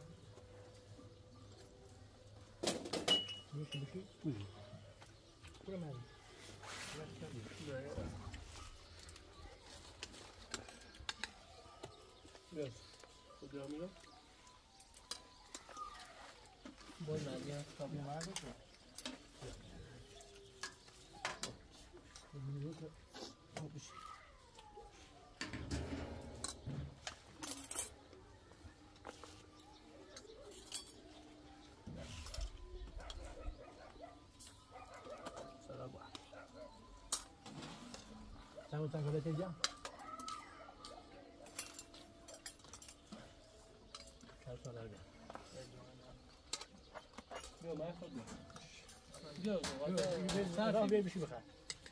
Estamos tan coletes ya. بیا من خود بیا سر بیا بشی بخیر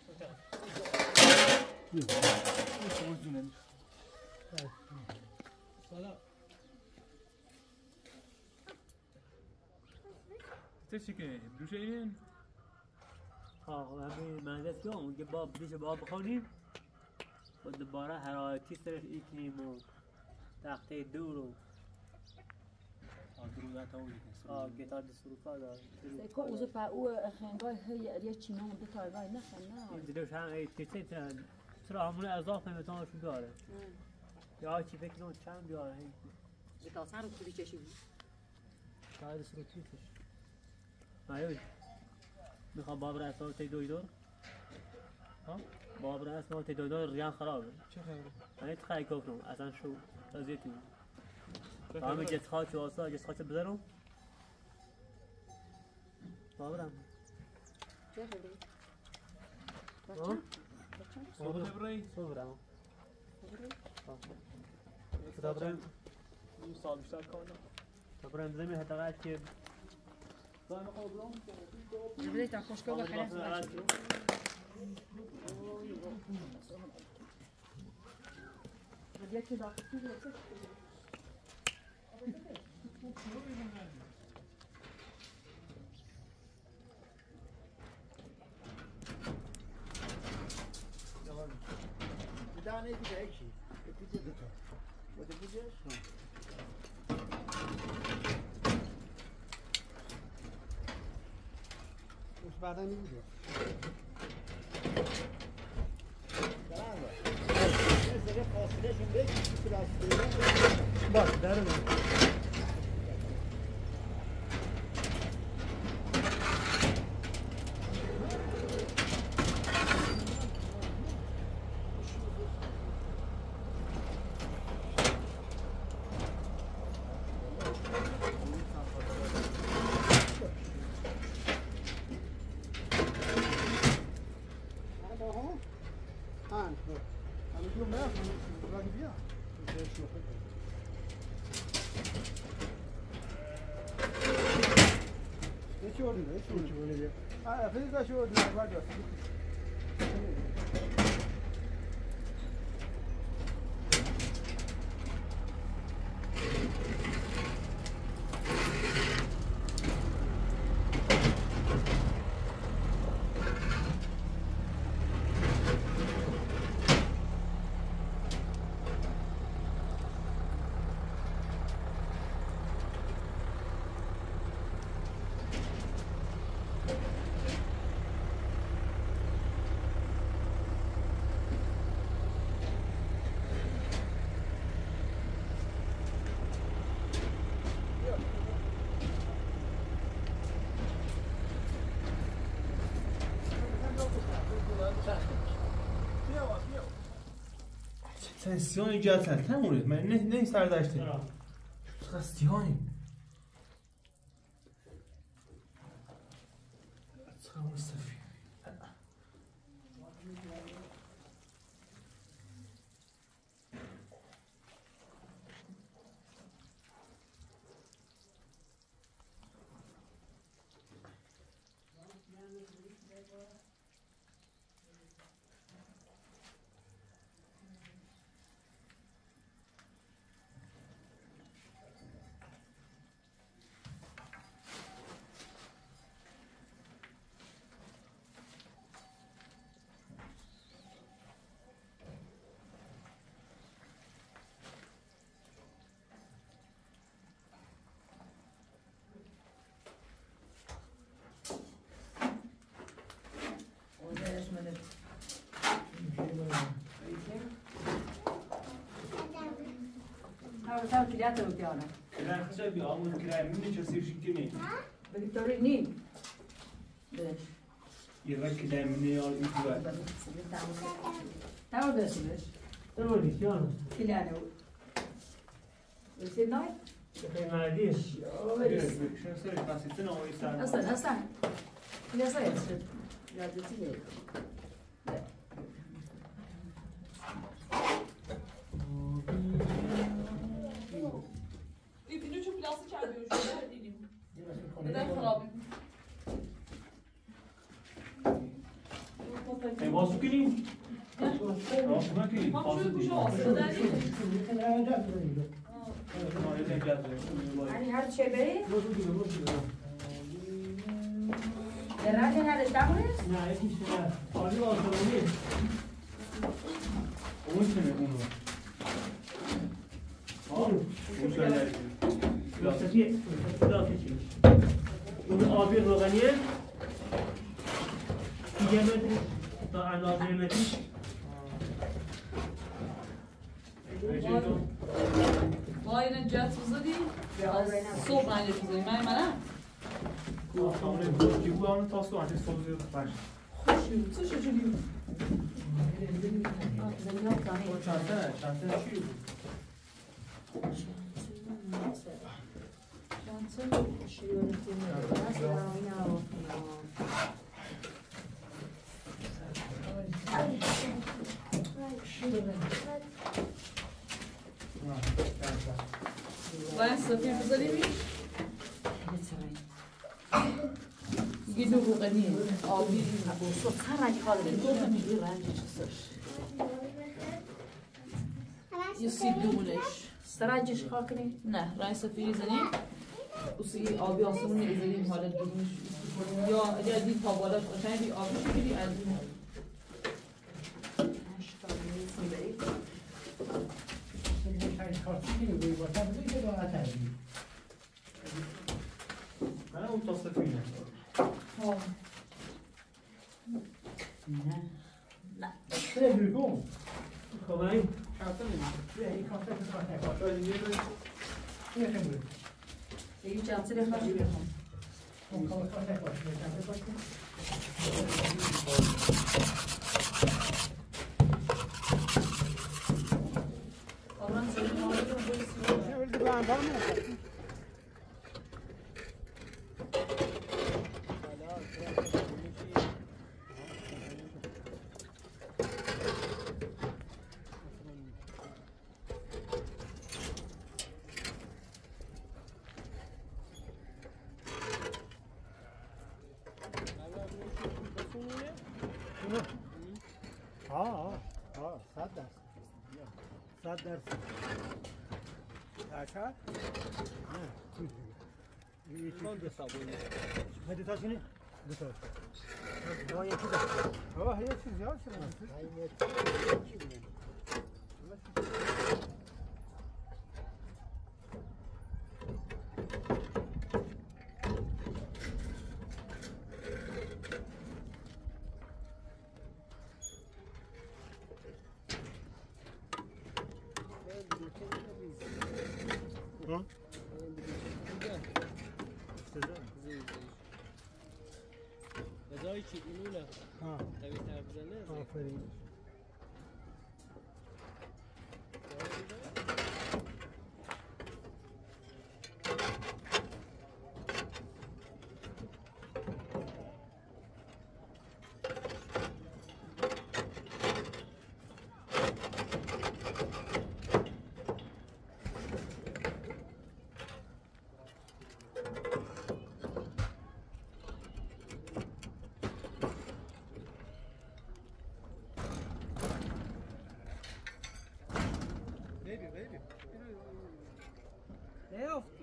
سلام چی که دوشه این همین مهندس بیام که با بیش باب بخونیم و دوباره حرارتی سرش ایکنیم و تخته دور و گیتار دستروفا داره که اوزه پا او خنگای هی چینام دو تایگای نخن نه این دیدوش هم ای تیسه چرا همونه اضافه میتونش بیاره یا چی فکر کنم چند بیاره بتاسن رو کلی چشی شاید دستروفیش مایوی میخوام باب رأس تی دویدور ها باب رأس تی دویدور ریان خرابه چه خبره؟ من خیلی کفرم اصلا شو ازیتی همه جت خاچ و آسا جت خاچ بذارم بابرم چه خبره؟ صبح برای صبرم صبرم سال بیشتر کنم صبرم زمین حداقل که جبري تاع خوشكوبه خلاص بديك كده بدانه دیگه چی دیگه دو تا بده بجاش بعدا نمیده دارم یه ذره فاصله شون بگی تو راسته باش درم Feliz show de guarda. سیان ایجاد هست همونه من نه سرداشته چقدر سیانی چقدر مصطفی Tam kiliata lo chiama. Grazie abbiamo un creme, non c'è sicuramente. Victorini. Beh. Il creme ne ho in due. Tam adesso beh. تو دیشان Kiliana. Você não? به مردیش شو سری پاسیت نه اویستان. Hasta. Ya sabes. Ya te sigue. İpini çok plastik çarpıyor şöyle değilim. Neden خرابی؟ واسو کنیم واسو نکنیم هم شوی گوشه آسه داریم. Hani her şey beri? Herhalde nerede estamos? نه یکیش نه آلی آسمانی اون چنه اونو اون شده وسطی خدا کشید اون آبی روغنیه دیگه متر تا اندازه متریش Vay yine jet hızlı değil. Soğuk bence hızlı. Ben bana. همونه بودی بود همونه تاستو هنچه سوزی باش Hoşum. Co się czyli? چانته چی بود؟ Ben safir hızlı değil mi? Gidu bu kadar. Abi. Bosot her renk kaldı. Gota mi bir rengi çıksın. يصيدونش Saraycı kalkını. نه رای سفیری زنیم اسی آبی آسمونی زنیم حالت بگیمش یا اگر دید تا بالا قشنگ بی آبی شکلی از این من اون تاستو فینه کامایی İyi çantayla kaçıyor. Avran senin ağrıyor غذای چی اینونه ها طبیعت بزنه آفرین نیافتی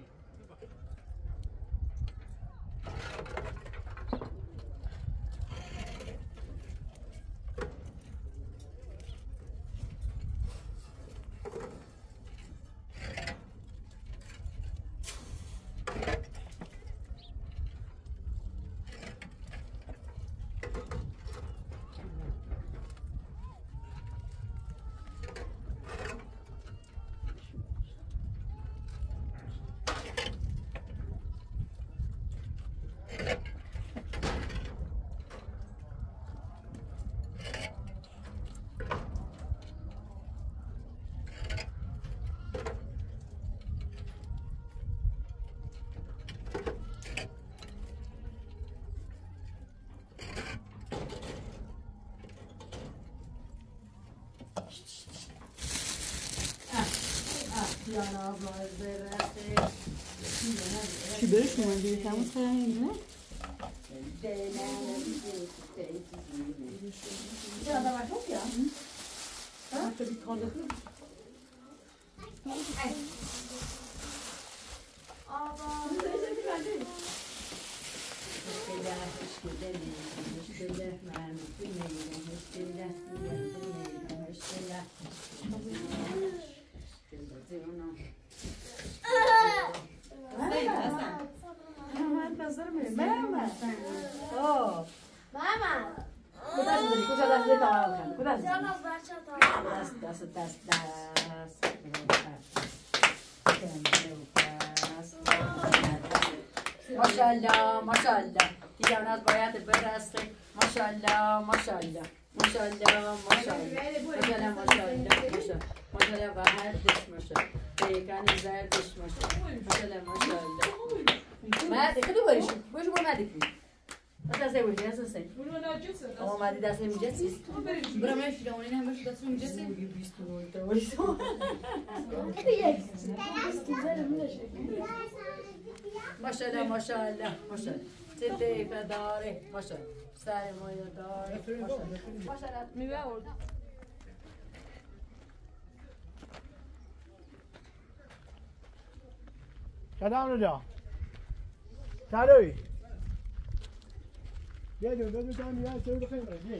چی برش موندی؟ تموز کنیم نه؟ Ja, dat was ook, ja. Wat heb ik gewoon dat doen? ماشاءالله ماشاءالله دیگران باید برسته ماشاءالله ماشاءالله ماشاءالله ماشاءالله ماشاءالله ماشاءالله ماشاءالله و هر دش ماشاءالله بیکن زردش ماشاءالله ماشاءالله ماشاءالله مرد خیلی باریشو باش برو مردی کنی دست بودی دست سن اما مردی دست نمیجه چیست؟ برام نشیدم اون این همش دست نمیجه چی؟ ماشاءالله ماشاءالله ماشاءالله زنده پداره ماشاءالله سر مایه داره ماشاءالله میوه آورد کدام رجا چالوی بیا دو تا میاد تو بخیر بیا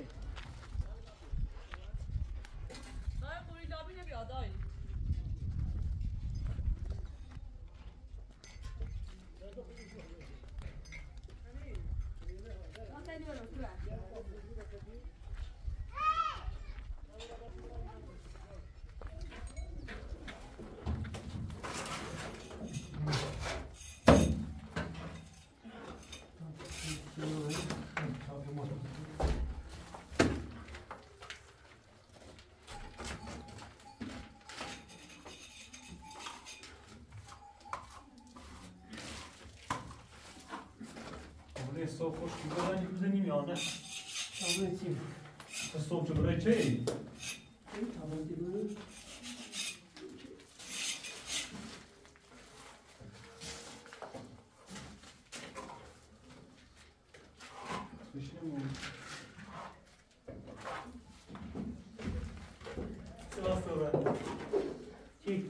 صبح خوش بودن بزنیم یا نه؟ تمام چی؟ صبح چه برای چی؟ تمام دیگه. بشینیم. سلام سلام. چی؟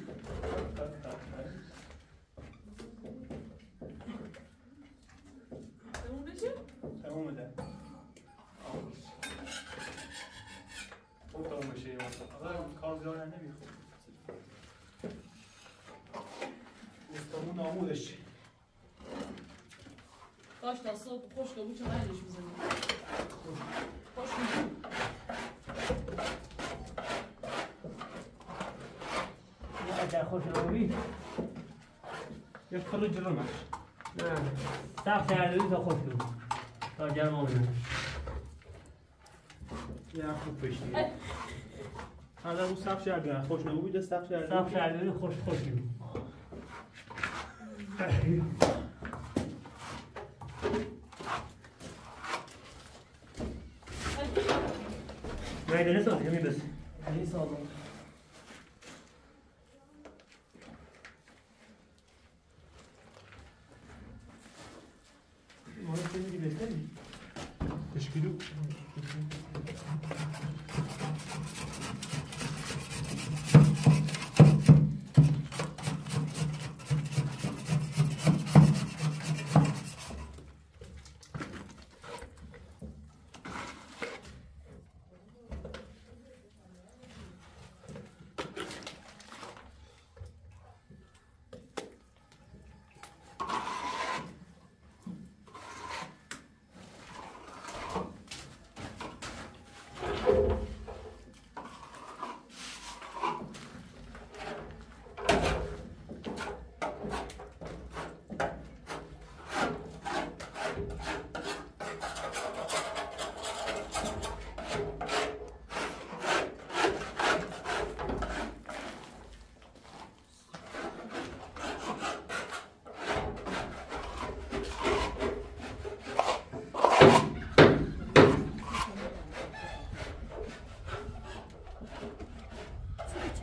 تمومه خوب تموم بشه یه وقت کار زیاد نمیخواد استمون نامودش کاش تا صبح خوش که بود چه رنجش میزنیم خوش میزنیم اگر خوش نموی یک کلو جلو نش نه سخت کردوی تا خوش نموی تا گرم آمونه یه خوب بشتی حالا اون سخت شده خوش نموی ده سخت شده خوش نموی مایدانه ساخت همی بس همی ساخت مالا کنی بستنی تشکیلو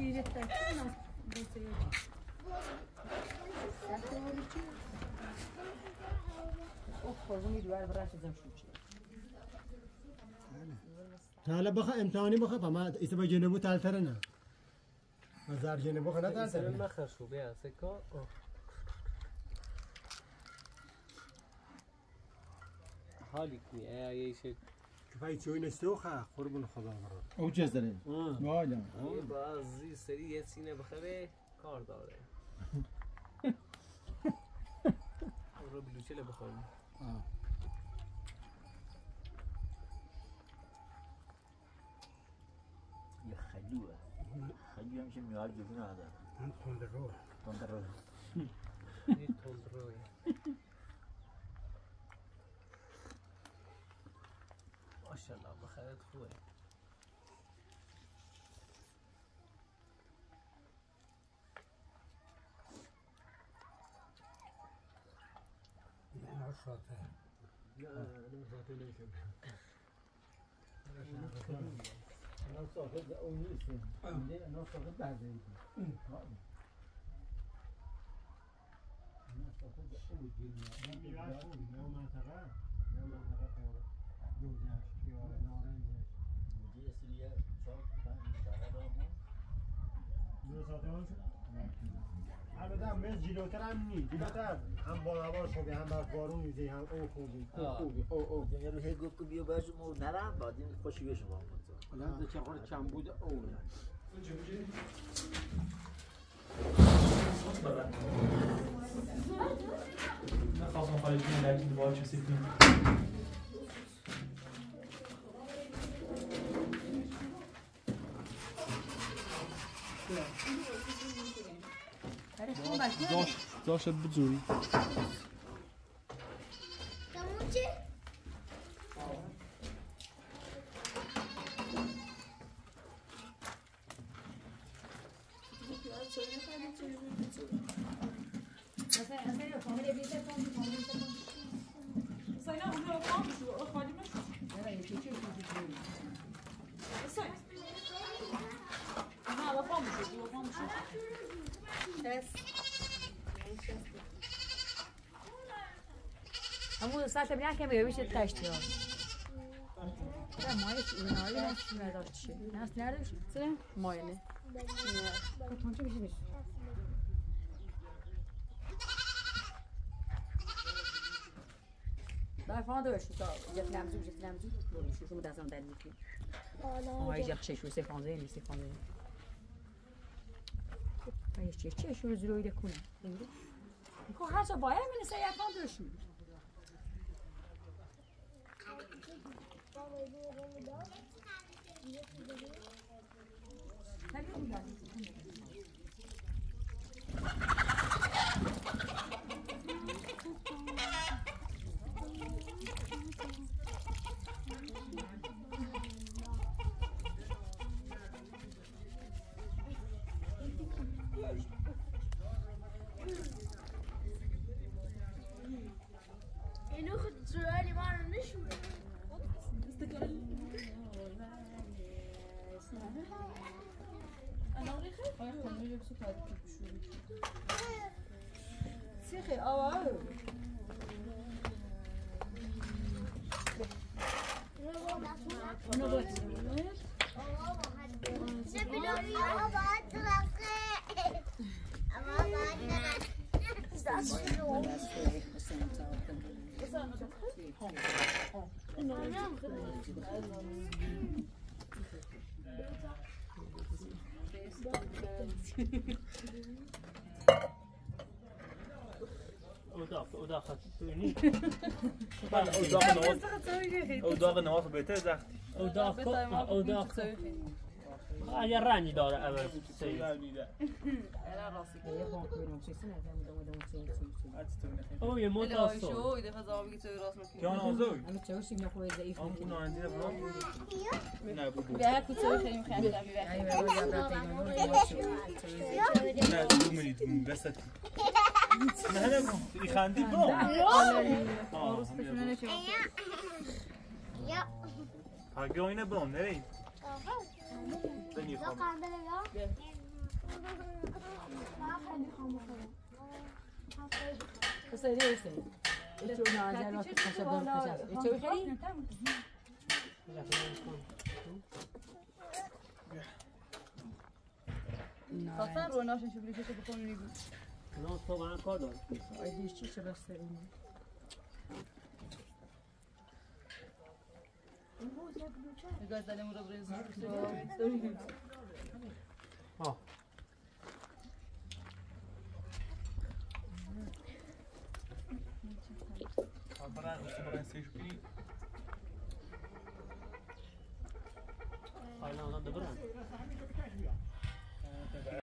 شیرت تکن خودم میدوار برای چیزم شوچه. حالا بخواه امتحانی بخواه فما ایسا با جنبو تلتره نه. مزار جنبو خدا تلتره نه. مخر شو بیا سکا. حالی کنی یه چه کفایی چوی نستوخه قربون خدا برات. او چه داره؟ والا. بعضی سری یه سینه بخره کار داره. رو بلوچه بخوریم. یه خلیوه. خلیو همیشه میوار جبون آده. من تندرو. تندرو. یه تندروی. ماشاءالله بخیرت خوبه. نه شاطر. نه شاطر نیستم. نه شاطر اون نیستم. نه شاطر بعدی. نه شاطر اون جیلی. نه بیاش نه منطقه. نه منطقه پر. دوزش یا نارنجش. مجید سریع شاط کن داره نه شاطر البته هم مثل جلوتر هم نیست جلوتر هم با هوا خوبه هم با بارون میزی هم او خوبی او یه رو هی گفت که بیا باش مو نرم بعد این خوشی بشه با من الان ده چقدر کم بود او نخواستم خالی کنم لکی دوباره چه سیکنیم داشت بجوری تموم چی؟ همون ساعت ببینم که میشه تشتی ها مایش اینایی نشون نداشت چیه نست نداشت چه ماینه نه چه میشه در فان داشت تا جت نمزی شو دستم در میکنی آهای جت چه شو سفانزه نیست سفانزه باید چه شو زروی دکنه میگه هر چه باید میرسه یه فان داشت اینو خود زراری ما رو نشونه سيخي أوه او نواف بهتر زختی او داغ اگر رنجی داره اول سیز او یه موت آسو کیان آزوی أنا تسويش إنه هو ضعيف. آن کنه اندیده برام نه بودو بيها كتير خير خير. نه دو منید بس نه هنم خندی برام پاگه آینه برام نریم بنی خواهم بسيري بسيري يشوف نازل وقت خشب الخشب يشوف خيري خاطر رو ناشن شو بلیش شو بکنی نگو نه طبعا کار دارم ایدیش چی چه بسته اینه نگاه دلم رو بریز آه Aynen lan da bırak.